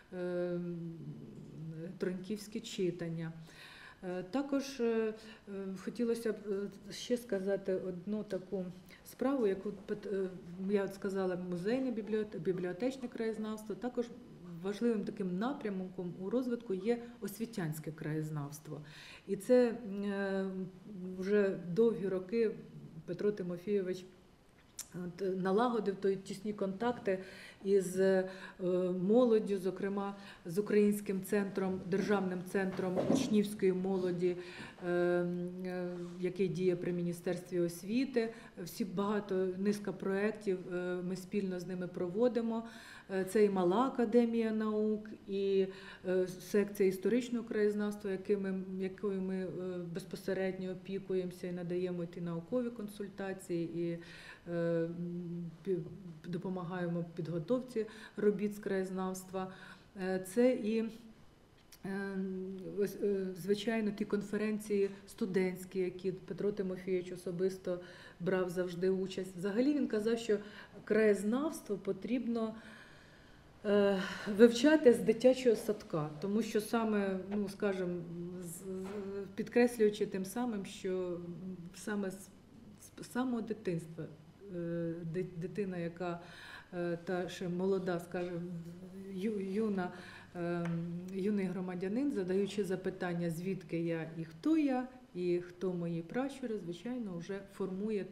троньківські читання. Також хотілося б ще сказати одну таку справу, яку я от сказала, музейне бібліотечне краєзнавство. Також важливим таким напрямком у розвитку є освітянське краєзнавство. І це вже довгі роки Петро Тимофійович налагодив тісні контакти із молоддю, зокрема з Українським центром, державним центром учнівської молоді, який діє при Міністерстві освіти. Низка проєктів ми спільно з ними проводимо. Це і Мала академія наук, і секція історичного краєзнавства, якою ми безпосередньо опікуємося і надаємо ті наукові консультації, і допомагаємо підготовці робіт з краєзнавства. Це і, звичайно, ті конференції студентські, які Петро Тимофійович особисто брав завжди участь. Взагалі він казав, що краєзнавство потрібно вивчати з дитячого садка, тому що саме, скажімо, підкреслюючи тим самим, що саме з самого дитинства дитина, яка та ще молода, скажімо, юний громадянин, задаючи запитання, звідки я і хто мої пращури, звичайно, вже формує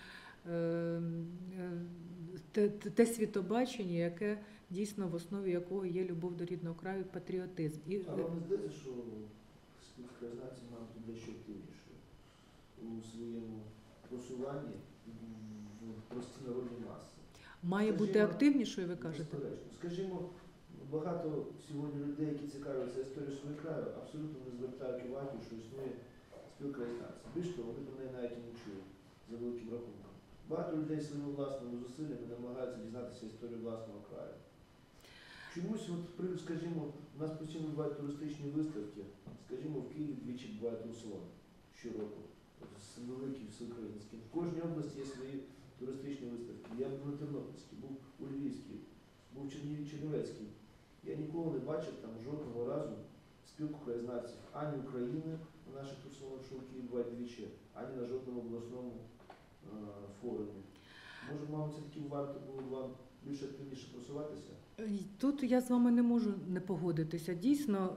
те світобачення, яке дійсно в основі якого є любов до рідного краю, патріотизм. А вам не здається, що співкраєзнавці мають бути дещо активнішою у своєму просуванні в прості народні маси? Має бути активнішою, ви кажете? Безперечно. Скажімо, багато сьогодні людей, які цікавляться історією свого краю, абсолютно не звертають увагу, що існує співкраєзнавці. Більш того, вони про неї навіть і не чують за великим рахунком. Багато людей своїми власними зусиллями намагаються дізнатися історію власного краю. Чомусь, скажімо, у нас постійно бувають туристичні виставки, скажімо, в Києві двічі буває Руслан щороку, великий всеукраїнський. В кожній області є свої туристичні виставки. Я був на Тернопільській, був у Львівській, був в Чернівецькій. Я ніколи не бачив там жодного разу спілку краєзнавців ані України на наших Русланах, що в Києві бувають двічі, ані на жодному обласному форумі. Може, мабуть, все-таки варто було вам більш активніше просуватися? Тут я з вами не можу не погодитися. Дійсно,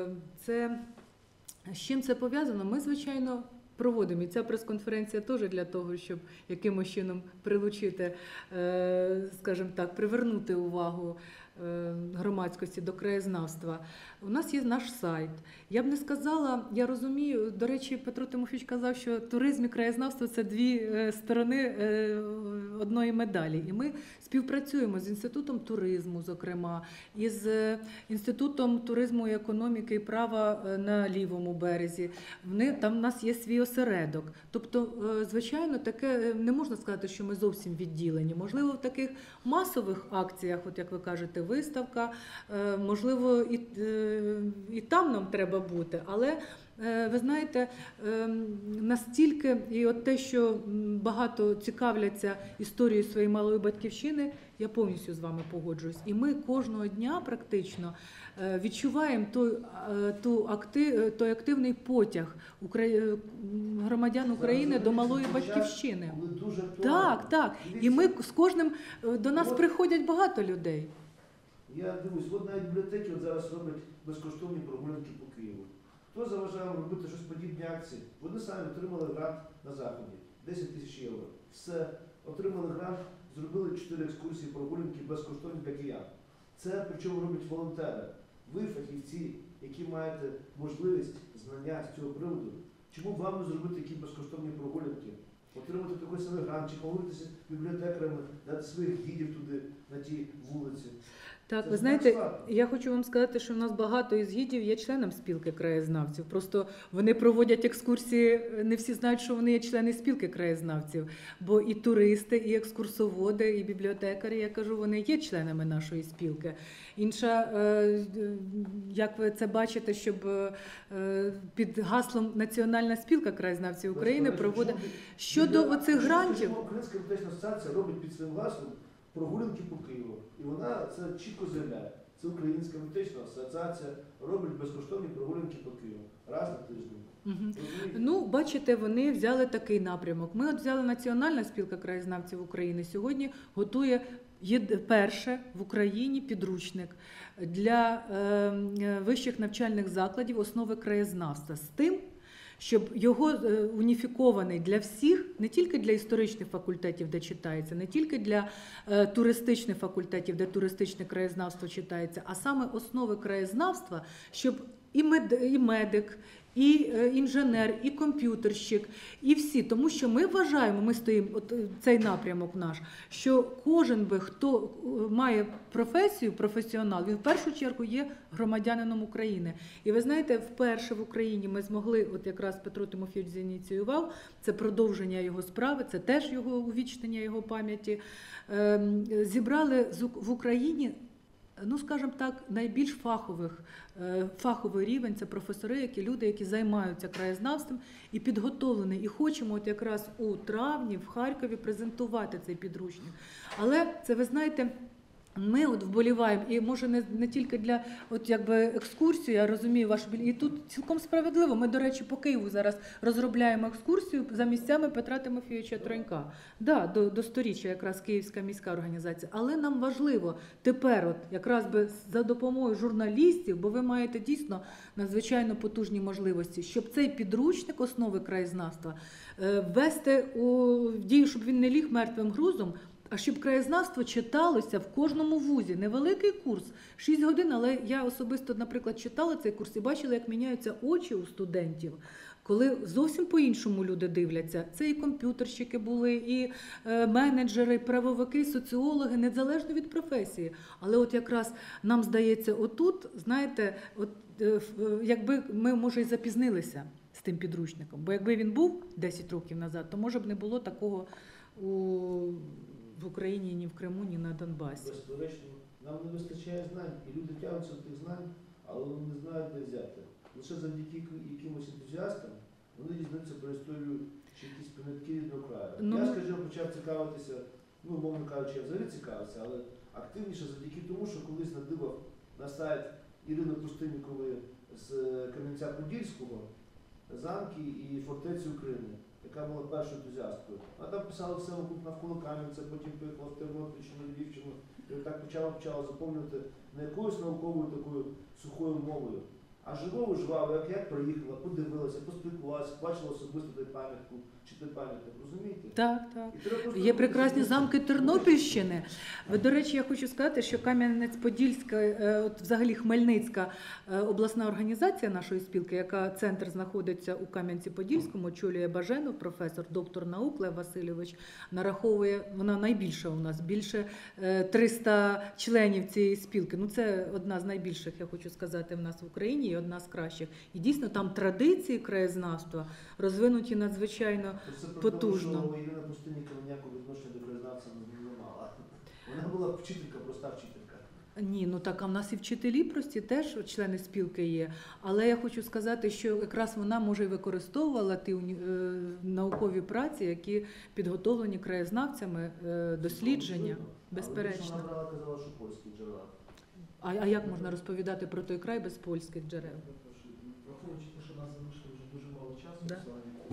з чим це пов'язано? Ми, звичайно, проводимо. І ця прес-конференція теж для того, щоб якимось чином прилучити, скажімо так, привернути увагу громадськості до краєзнавства. У нас є наш сайт. Я б не сказала, я розумію, до речі, Петро Тимофійович казав, що туризм і краєзнавство – це дві сторони одної медалі. І ми співпрацюємо з Інститутом туризму, зокрема, із Інститутом туризму і економіки і права на лівому березі. Там у нас є свій осередок. Тобто, звичайно, таке не можна сказати, що ми зовсім відділені. Можливо, в таких масових акціях, от як ви кажете, виставка, можливо, і там нам треба бути, але ви знаєте, настільки, і от те, що багато цікавляться історією своєї малої батьківщини, я повністю з вами погоджуюсь. І ми кожного дня практично відчуваємо той активний потяг громадян України до малої батьківщини. Так. І ми з кожним, до нас приходять багато людей. Я дивлюсь, навіть бібліотеки зараз роблять безкоштовні прогулянки по Києву. Хто заважав робити щось подібні акції? Вони самі отримали грант на Заході, 10 тисяч євро. Все, отримали грант, зробили 4 екскурсії, прогулянки безкоштовні для киян. Це причому роблять волонтери. Ви, фахівці які маєте можливість знання з цього приводу, чому б вам не зробити які безкоштовні прогулянки, отримати такий самий грант, чи поговоритися з бібліотекарями, дати своїх гідів туди, на ті вулиці. Так, Це ви ж знаєте, так складно. я хочу вам сказати, що в нас багато із гідів є членом спілки краєзнавців. Просто вони проводять екскурсії, не всі знають, що вони є члени спілки краєзнавців. Бо і туристи, і екскурсоводи, і бібліотекарі, я кажу, вони є членами нашої спілки. Інша, як ви це бачите, щоб під гаслом Національна спілка краєзнавців України проводить. Щодо оцих грантів, Українська бібліотечна асоціація робить під своїм гаслом прогулянки по Києву. І вона це чітко заявляє. Це Українська бібліотечна асоціація робить безкоштовні прогулянки по Києву. Раз на тиждень. Розумієте? ну, бачите, вони взяли такий напрямок. Ми от взяли Національна спілка краєзнавців України. Сьогодні готує перше в Україні підручник для вищих навчальних закладів основи краєзнавства з тим, щоб його уніфікований для всіх, не тільки для історичних факультетів, де читається, не тільки для туристичних факультетів, де туристичне краєзнавство читається, а саме основи краєзнавства, щоб і медик, і інженер, і комп'ютерщик, і всі. Тому що ми вважаємо, ми стоїмо, от цей напрямок наш, що кожен би, хто має професію, професіонал, він в першу чергу є громадянином України. І ви знаєте, вперше в Україні ми змогли, от якраз Петро Тимофійович зініціював, це продовження його справи, це теж його увічнення його пам'яті, зібрали в Україні, ну, скажімо так, найбільш фаховий рівень – це професори, люди, які займаються краєзнавством і підготовлені. І хочемо от якраз у травні в Харкові презентувати цей підручник. Але це, ви знаєте, ми от вболіваємо, і може не тільки для от якби екскурсії, я розумію ваш і тут цілком справедливо. Ми, до речі, по Києву зараз розробляємо екскурсію за місцями Петра Тимофійовича Тронька. Да, до сторіччя якраз Київська міська організація. Але нам важливо тепер от якраз би за допомогою журналістів, бо ви маєте дійсно надзвичайно потужні можливості, щоб цей підручник основи краєзнавства ввести в дію, щоб він не ліг мертвим грузом, а щоб краєзнавство читалося в кожному вузі. Невеликий курс, 6 годин, але я особисто, наприклад, читала цей курс і бачила, як міняються очі у студентів, коли зовсім по-іншому люди дивляться. Це і комп'ютерщики були, і менеджери, і правовики, і соціологи, незалежно від професії. Але от якраз нам здається, отут, знаєте, от, якби ми, може, і запізнилися з тим підручником. Бо якби він був 10 років назад, то, може б, не було такого в Україні, ні в Криму, ні на Донбасі. Безперечно, нам не вистачає знань, і люди тягнуться до тих знань, але вони не знають, де взяти. Лише завдяки якимось ентузіастам вони дізнаються про історію чи якісь пам'ятки рідного краю. Я, скажімо, почав цікавитися, ну, умовно кажучи, я взагалі цікавився, але активніше завдяки тому, що колись надибав на сайт Ірини Пустиннікової з Кам'янця-Подільського замки і фортеці України, яка була першою ентузіасткою. Вона там писала все навколо Кам'янця, потім поїхала в Тернопільщину, Львівщину, і так почала заповнювати не якоюсь науковою такою сухою мовою, а живою, жвавою, як приїхала, подивилася, поспілкувалася, бачила особисто той пам'ятку чи той пам'ятник, розумієте? Так, так. Є прекрасні замки Тернопільщини. До речі, я хочу сказати, що Кам'янець-Подільська, от взагалі Хмельницька обласна організація нашої спілки, яка центр знаходиться у Кам'янці-Подільському, очолює Баженов, професор, доктор наук Лев Васильович, нараховує, вона найбільша у нас, більше 300 членів цієї спілки. Ну, це одна з найбільших, я хочу сказати, в нас в Україні і одна з кращих. І дійсно там традиції краєзнавства розвинуті надзвичайно потужно. Це Ірина Пустиннікова ніякого відношення до краєзнавця не мала. Вона була вчителька, проста вчителька. Ні, ну так, а в нас і вчителі прості теж члени спілки є. Але я хочу сказати, що якраз вона, може, і використовувала ті наукові праці, які підготовлені краєзнавцями, дослідження, безперечно. Вона брала, казала, що польські джерела. А як можна розповідати про той край без польських джерел? Враховуючи те, що нас залишили вже дуже мало часу, Да.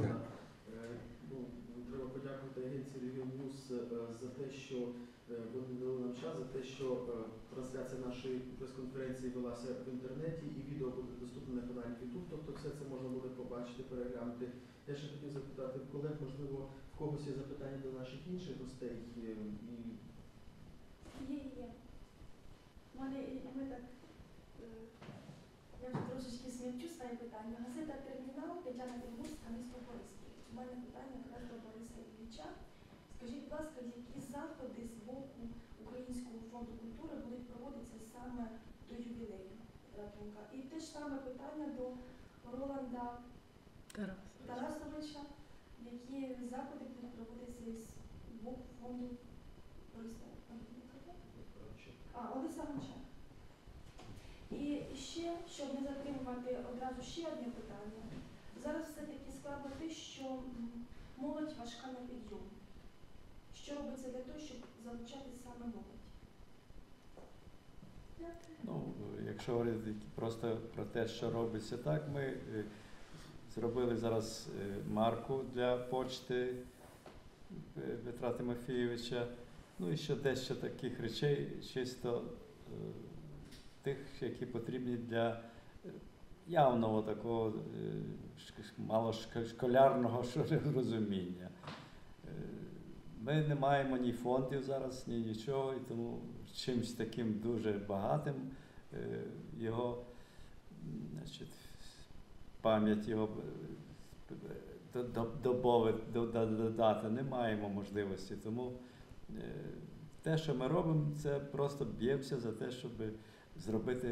ну, треба подякувати агенції Регіон Ньюс за те, що вони дали нам час, за те, що трансляція нашої прес-конференції велася в інтернеті і відео буде доступне на каналі YouTube, тобто все це можна буде побачити, переглянути. Я ще хотів запитати колег, можливо, в когось є запитання до наших інших гостей. Є. Ми так Я вже трошечки смягчу своє питання. Газета «Термінал», Тетяна Приморська, місто Бориспіль. У мене питання якраз до Бориса Ілліча. Скажіть, будь ласка, які заходи з боку Українського фонду культури будуть проводитися саме до ювілею Петра Тренька? І те ж саме питання до Роланда Тарасовича, які заходи будуть проводитися з боку фонду Бориса Олеся Гончара. І ще, щоб не затримувати одразу ще одне питання. Зараз все-таки складно те, що молодь важка на підйом. Що робиться для того, щоб залучати саме молодь? Ну, якщо говорити просто про те, що робиться так, ми зробили зараз марку для почти Петра Тимофійовича, ну і ще дещо таких речей, чисто тих, які потрібні для явного такого малошколярного розуміння. Ми не маємо ні фондів зараз, ні нічого, і тому чимось таким дуже багатим його, значить, пам'ять його додати не маємо можливості. Тому те, що ми робимо, це просто б'ємося за те, щоб зробити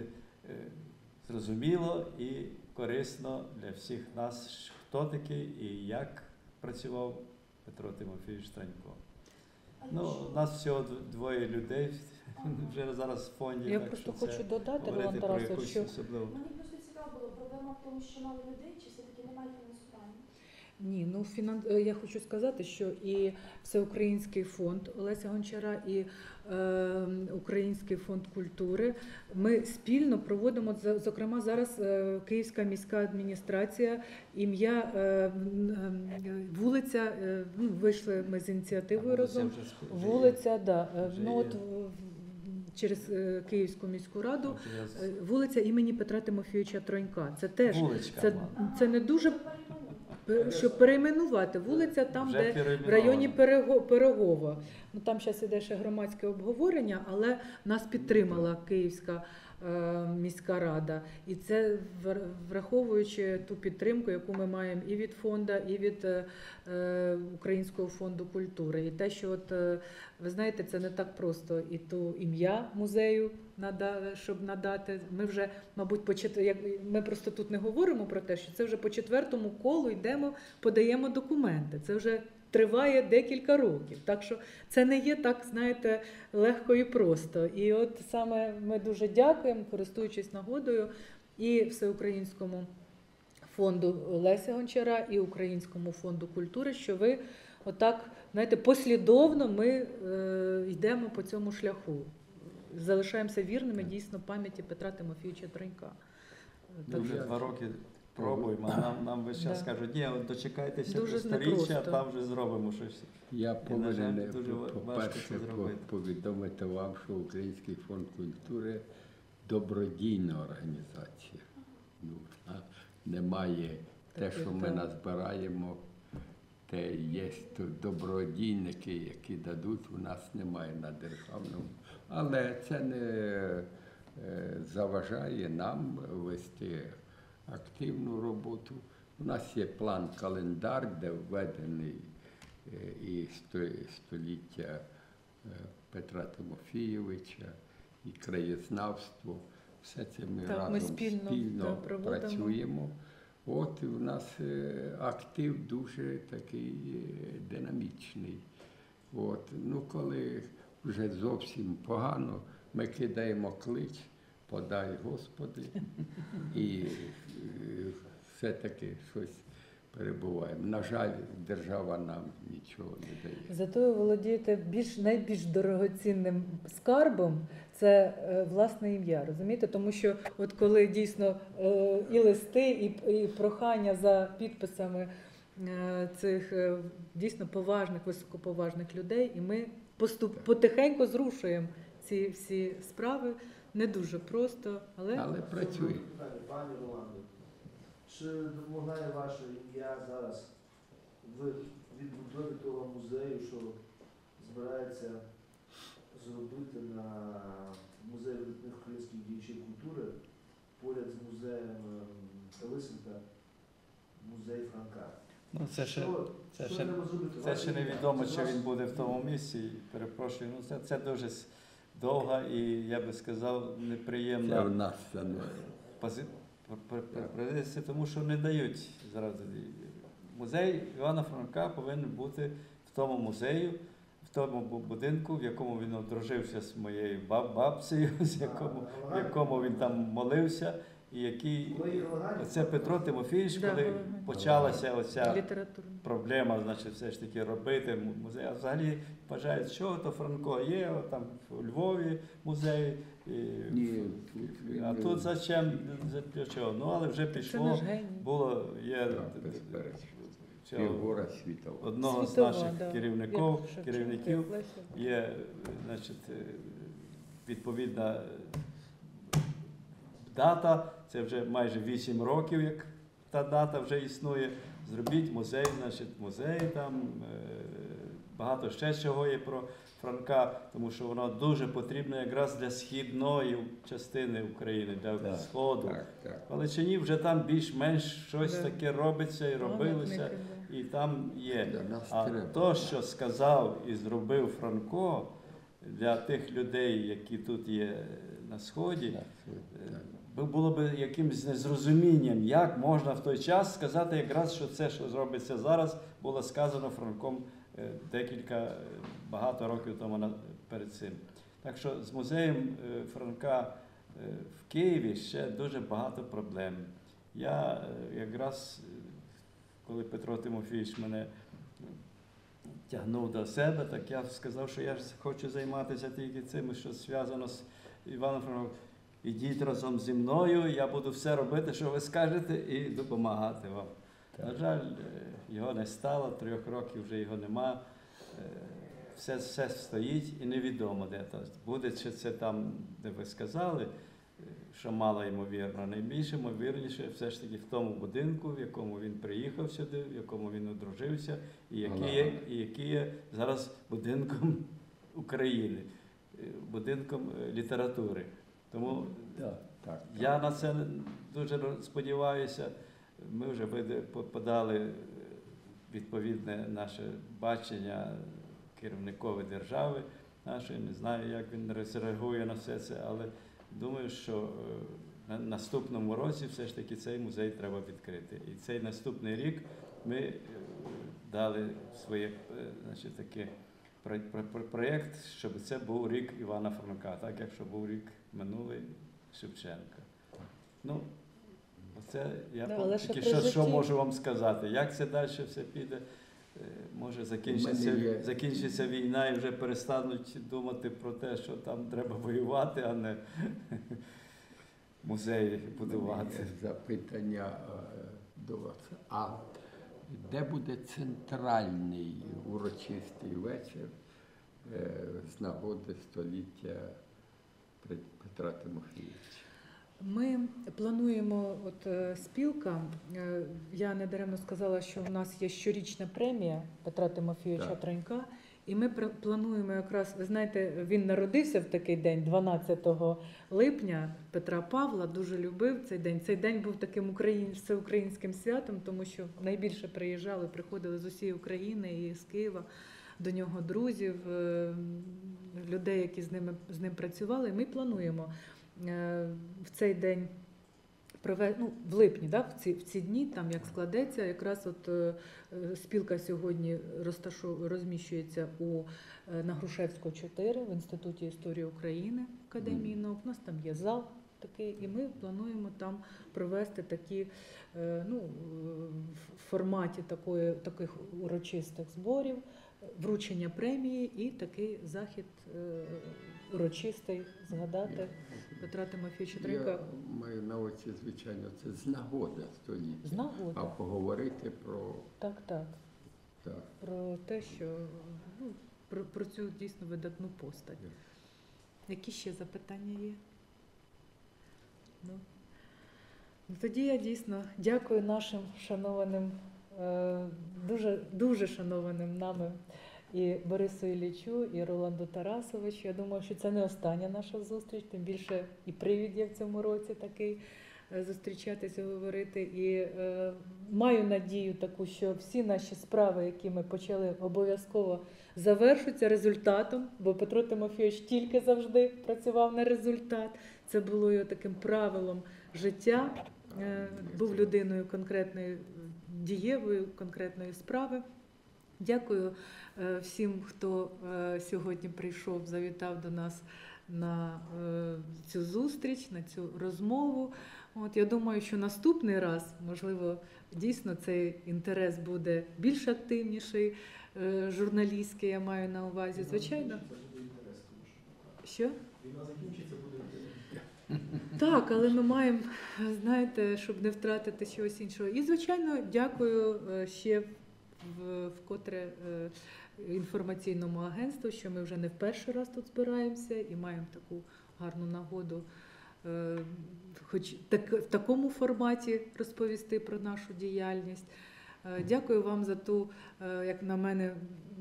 зрозуміло і корисно для всіх нас, хто такий і як працював Петро Тимофійович Тренько. Ну, у нас всього двоє людей вже зараз в фонді. Я так просто що це хочу додати, говорити Ролан про Тарасович, якусь що особливу. Мені просто цікаво було, проблема в тому, що мало людей, чи все-таки немає фінансування? ні, ну я хочу сказати, що і Всеукраїнський фонд Олеся Гончара, і Український фонд культури, ми спільно проводимо, зокрема зараз Київська міська адміністрація, ім'я, вулиця, ну, вийшли ми з ініціативою разом, вулиця, да, ну от через Київську міську раду, вулиця імені Петра Тимофійовича Тронька. Це теж, Вуличка, це не дуже, щоб перейменувати вулиця там, вже де в районі Пирогова. Ну, там зараз іде ще громадське обговорення, але нас підтримала Київська міська рада. І це враховуючи ту підтримку, яку ми маємо і від фонду, і від Українського фонду культури. І те, що от, ви знаєте, це не так просто і то ім'я музею, щоб надати. Ми вже, мабуть, ми просто тут не говоримо про те, що це вже по 4-му колу йдемо, подаємо документи. Це вже триває декілька років. Так що це не є так, знаєте, легко і просто. І от саме ми дуже дякуємо, користуючись нагодою, і Всеукраїнському фонду Леся Гончара, і Українському фонду культури, що ви отак, знаєте, послідовно ми йдемо по цьому шляху. Залишаємося вірними дійсно пам'яті Петра Тимофійовича Тренька. Ми вже 2 роки пробуємо, а нам весь час кажуть, ні, от дочекайтеся до Дуже сторіччя, непросто. а там вже зробимо щось. Я на жаль, повинен, дуже важко по-перше, це зробити. повідомити вам, що Український фонд культури – добродійна організація. Ну, немає те, що ми назбираємо, те є добродійники, які дадуть, у нас немає на державному. Але це не заважає нам вести активну роботу. У нас є план-календар, де введений і століття Петра Тимофійовича, і краєзнавство. Все це ми Так, разом ми спільно проводимо. працюємо. От і у нас актив дуже такий динамічний. От, ну, коли вже зовсім погано, ми кидаємо клич, подай Господи, і все-таки щось перебуваємо. На жаль, держава нам нічого не дає. Зато ви володієте найбільш дорогоцінним скарбом – це власне ім'я, розумієте? Тому що от коли дійсно і листи, і прохання за підписами цих дійсно поважних, високоповажних людей, і ми потихеньку зрушуємо ці всі справи. Не дуже просто, але Працює. Пані Роланду, чи допомагає ваше ім'я зараз в відбудові того музею, що збирається зробити на музей видатних українських діячів культури поряд з музеєм Талисенка музей Франка. Ну, це ще Що треба зробити? Це ще невідомо, Це чи ваш- він буде в тому місці. Перепрошую. Ну, це дуже довга і, я би сказав, Це неприємна в нас позиція, тому що не дають зразу. Музей Івана Франка повинен бути в тому музею, в тому будинку, в якому він одружився з моєю бабцею, в якому він там молився. І який це Петро Тимофійович, Да, коли Галаган. почалася оця Літературно. проблема, значить, все ж таки робити музей. А взагалі вважають, що то Франко є, от там у Львові музей. Ні, А тут зачем, для чого? Ну, але вже Це пішло, наш геній. було, є безперечно. цього Фігура світова. одного з Світова, наших да. керівників, Як Шевченко, керівників як Леся. є, значить, відповідна дата, це вже майже 8 років, як та дата вже існує. Зробіть музей, значить, музей там, багато ще чого є про Франка, тому що воно дуже потрібно якраз для східної частини України, для Так, Сходу. Так. В Галичині вже там більш-менш щось Да. таке робиться і робилося, Пам'ятники, да. і там є. Для нас А треба. то, що сказав і зробив Франко для тих людей, які тут є на Сході, було б якимось незрозумінням, як можна в той час сказати якраз, що це, що зробиться зараз, було сказано Франком багато років тому перед цим. Так що з музеєм Франка в Києві ще дуже багато проблем. Я якраз, коли Петро Тимофійович мене тягнув до себе, так я сказав, що я ж хочу займатися тільки цим, що зв'язано з Іваном Франком. Ідіть разом зі мною, я буду все робити, що ви скажете, і допомагати вам. Так. На жаль, його не стало, 3 років вже його нема. Все стоїть і невідомо де то. Буде чи це там, де ви сказали, що мало ймовірно. Найбільше ймовірніше все ж таки в тому будинку, в якому він приїхав сюди, в якому він одружився, і який є зараз будинком України, будинком літератури. Тому я на це дуже сподіваюся. Ми вже подали відповідне наше бачення керівникові держави нашої. Не знаю, як він реагує на все це, але думаю, що на наступному році все ж таки цей музей треба відкрити. І цей наступний рік ми дали своє, значить, таке проєкт, щоб це був рік Івана Франка, так якщо був рік минулий Шевченка. Ну, оце я тільки що можу вам сказати. Як це далі все піде? Може закінчиться війна і вже перестануть думати про те, що там треба воювати, а не музеї будувати. Запитання до вас. А де буде центральний урочистий вечір з нагоди століття Петра Тимофійовича? Ми плануємо, спілка, я недаремно сказала, що в нас є щорічна премія Петра Тимофійовича Тронька, і ми плануємо якраз, ви знаєте, він народився в такий день, 12 липня, Петра Павла, дуже любив цей день. Цей день був таким всеукраїнським святом, тому що найбільше приходили з усієї України і з Києва до нього друзів, людей, які з ним працювали. Ми плануємо в цей день, в липні, в ці дні, там як складеться, якраз спілка сьогодні розміщується на Грушевського, 4, в Інституті історії України, Академії наук. У нас там є зал такий, і ми плануємо там провести такі, в форматі таких урочистих зборів, вручення премії і такий захід урочистий, згадати Петра Тимофійовича Тронька. Я маю на увазі, звичайно, це з нагоди століття. З нагоди. А поговорити про... Так. Про те, що, про цю дійсно видатну постать. Які ще запитання є? Тоді я дійсно дякую нашим шанованим, дуже шанованим нами і Борису Іллічу, і Роланду Тарасовичу. Я думаю, що це не остання наша зустріч, тим більше і привід є в цьому році такий зустрічатися, говорити. І маю надію таку, що всі наші справи, які ми почали, обов'язково завершуються результатом, бо Петро Тимофійович тільки завжди працював на результат. Це було його таким правилом життя. Був людиною конкретної, дієвою, конкретної справи. Дякую всім, хто сьогодні прийшов, завітав до нас на цю зустріч, на цю розмову. От, я думаю, що наступний раз, можливо, дійсно цей інтерес буде більш активніший, журналістський, я маю на увазі. Звичайно. Що? Війна закінчиться, буде інтерес. Так, але ми маємо, знаєте, щоб не втратити чогось іншого. І, звичайно, дякую ще вкотре інформаційному агентству, що ми вже не в перший раз тут збираємося і маємо таку гарну нагоду хоч в такому форматі розповісти про нашу діяльність. Дякую вам за ту, як на мене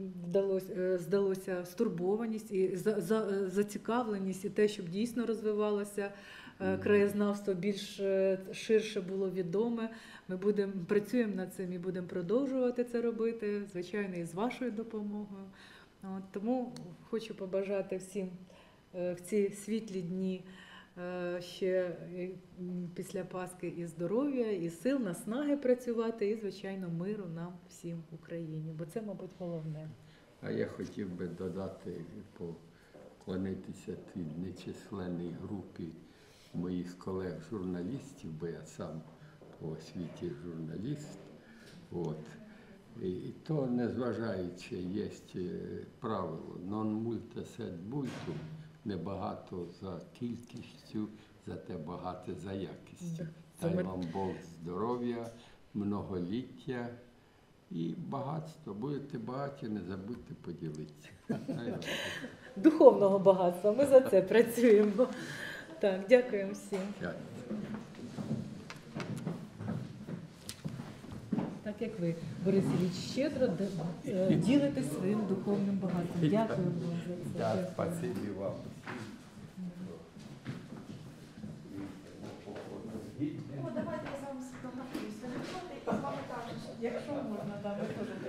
здалося, стурбованість і зацікавленість, і те, щоб дійсно розвивалося краєзнавство, більш ширше було відоме. Ми працюємо над цим і будемо продовжувати це робити, звичайно, і з вашою допомогою. От, тому хочу побажати всім в ці світлі дні ще після Пасхи і здоров'я, і сил, наснаги працювати, і, звичайно, миру нам всім в Україні, бо це, мабуть, головне. А я хотів би додати, поклонитися тій нечисленній групі моїх колег-журналістів, бо я сам по освіті журналіст. От. І то, незважаючи, є правило «non multa sed multum», небагато за кількістю, зате багато за якістю. Дай вам Бог здоров'я, многоліття і багатство. Будете багаті, не забудьте поділитися. Духовного багатства, ми за це працюємо. Так, дякуємо всім. Дякую. Так як ви, Борис Ілліч, щедро ділитесь своїм духовним багатством. Дякую вам за це. Так, спасибі вам. Давайте я з вами сфотографуюся. І з вами також. Якщо можна, так, ви теж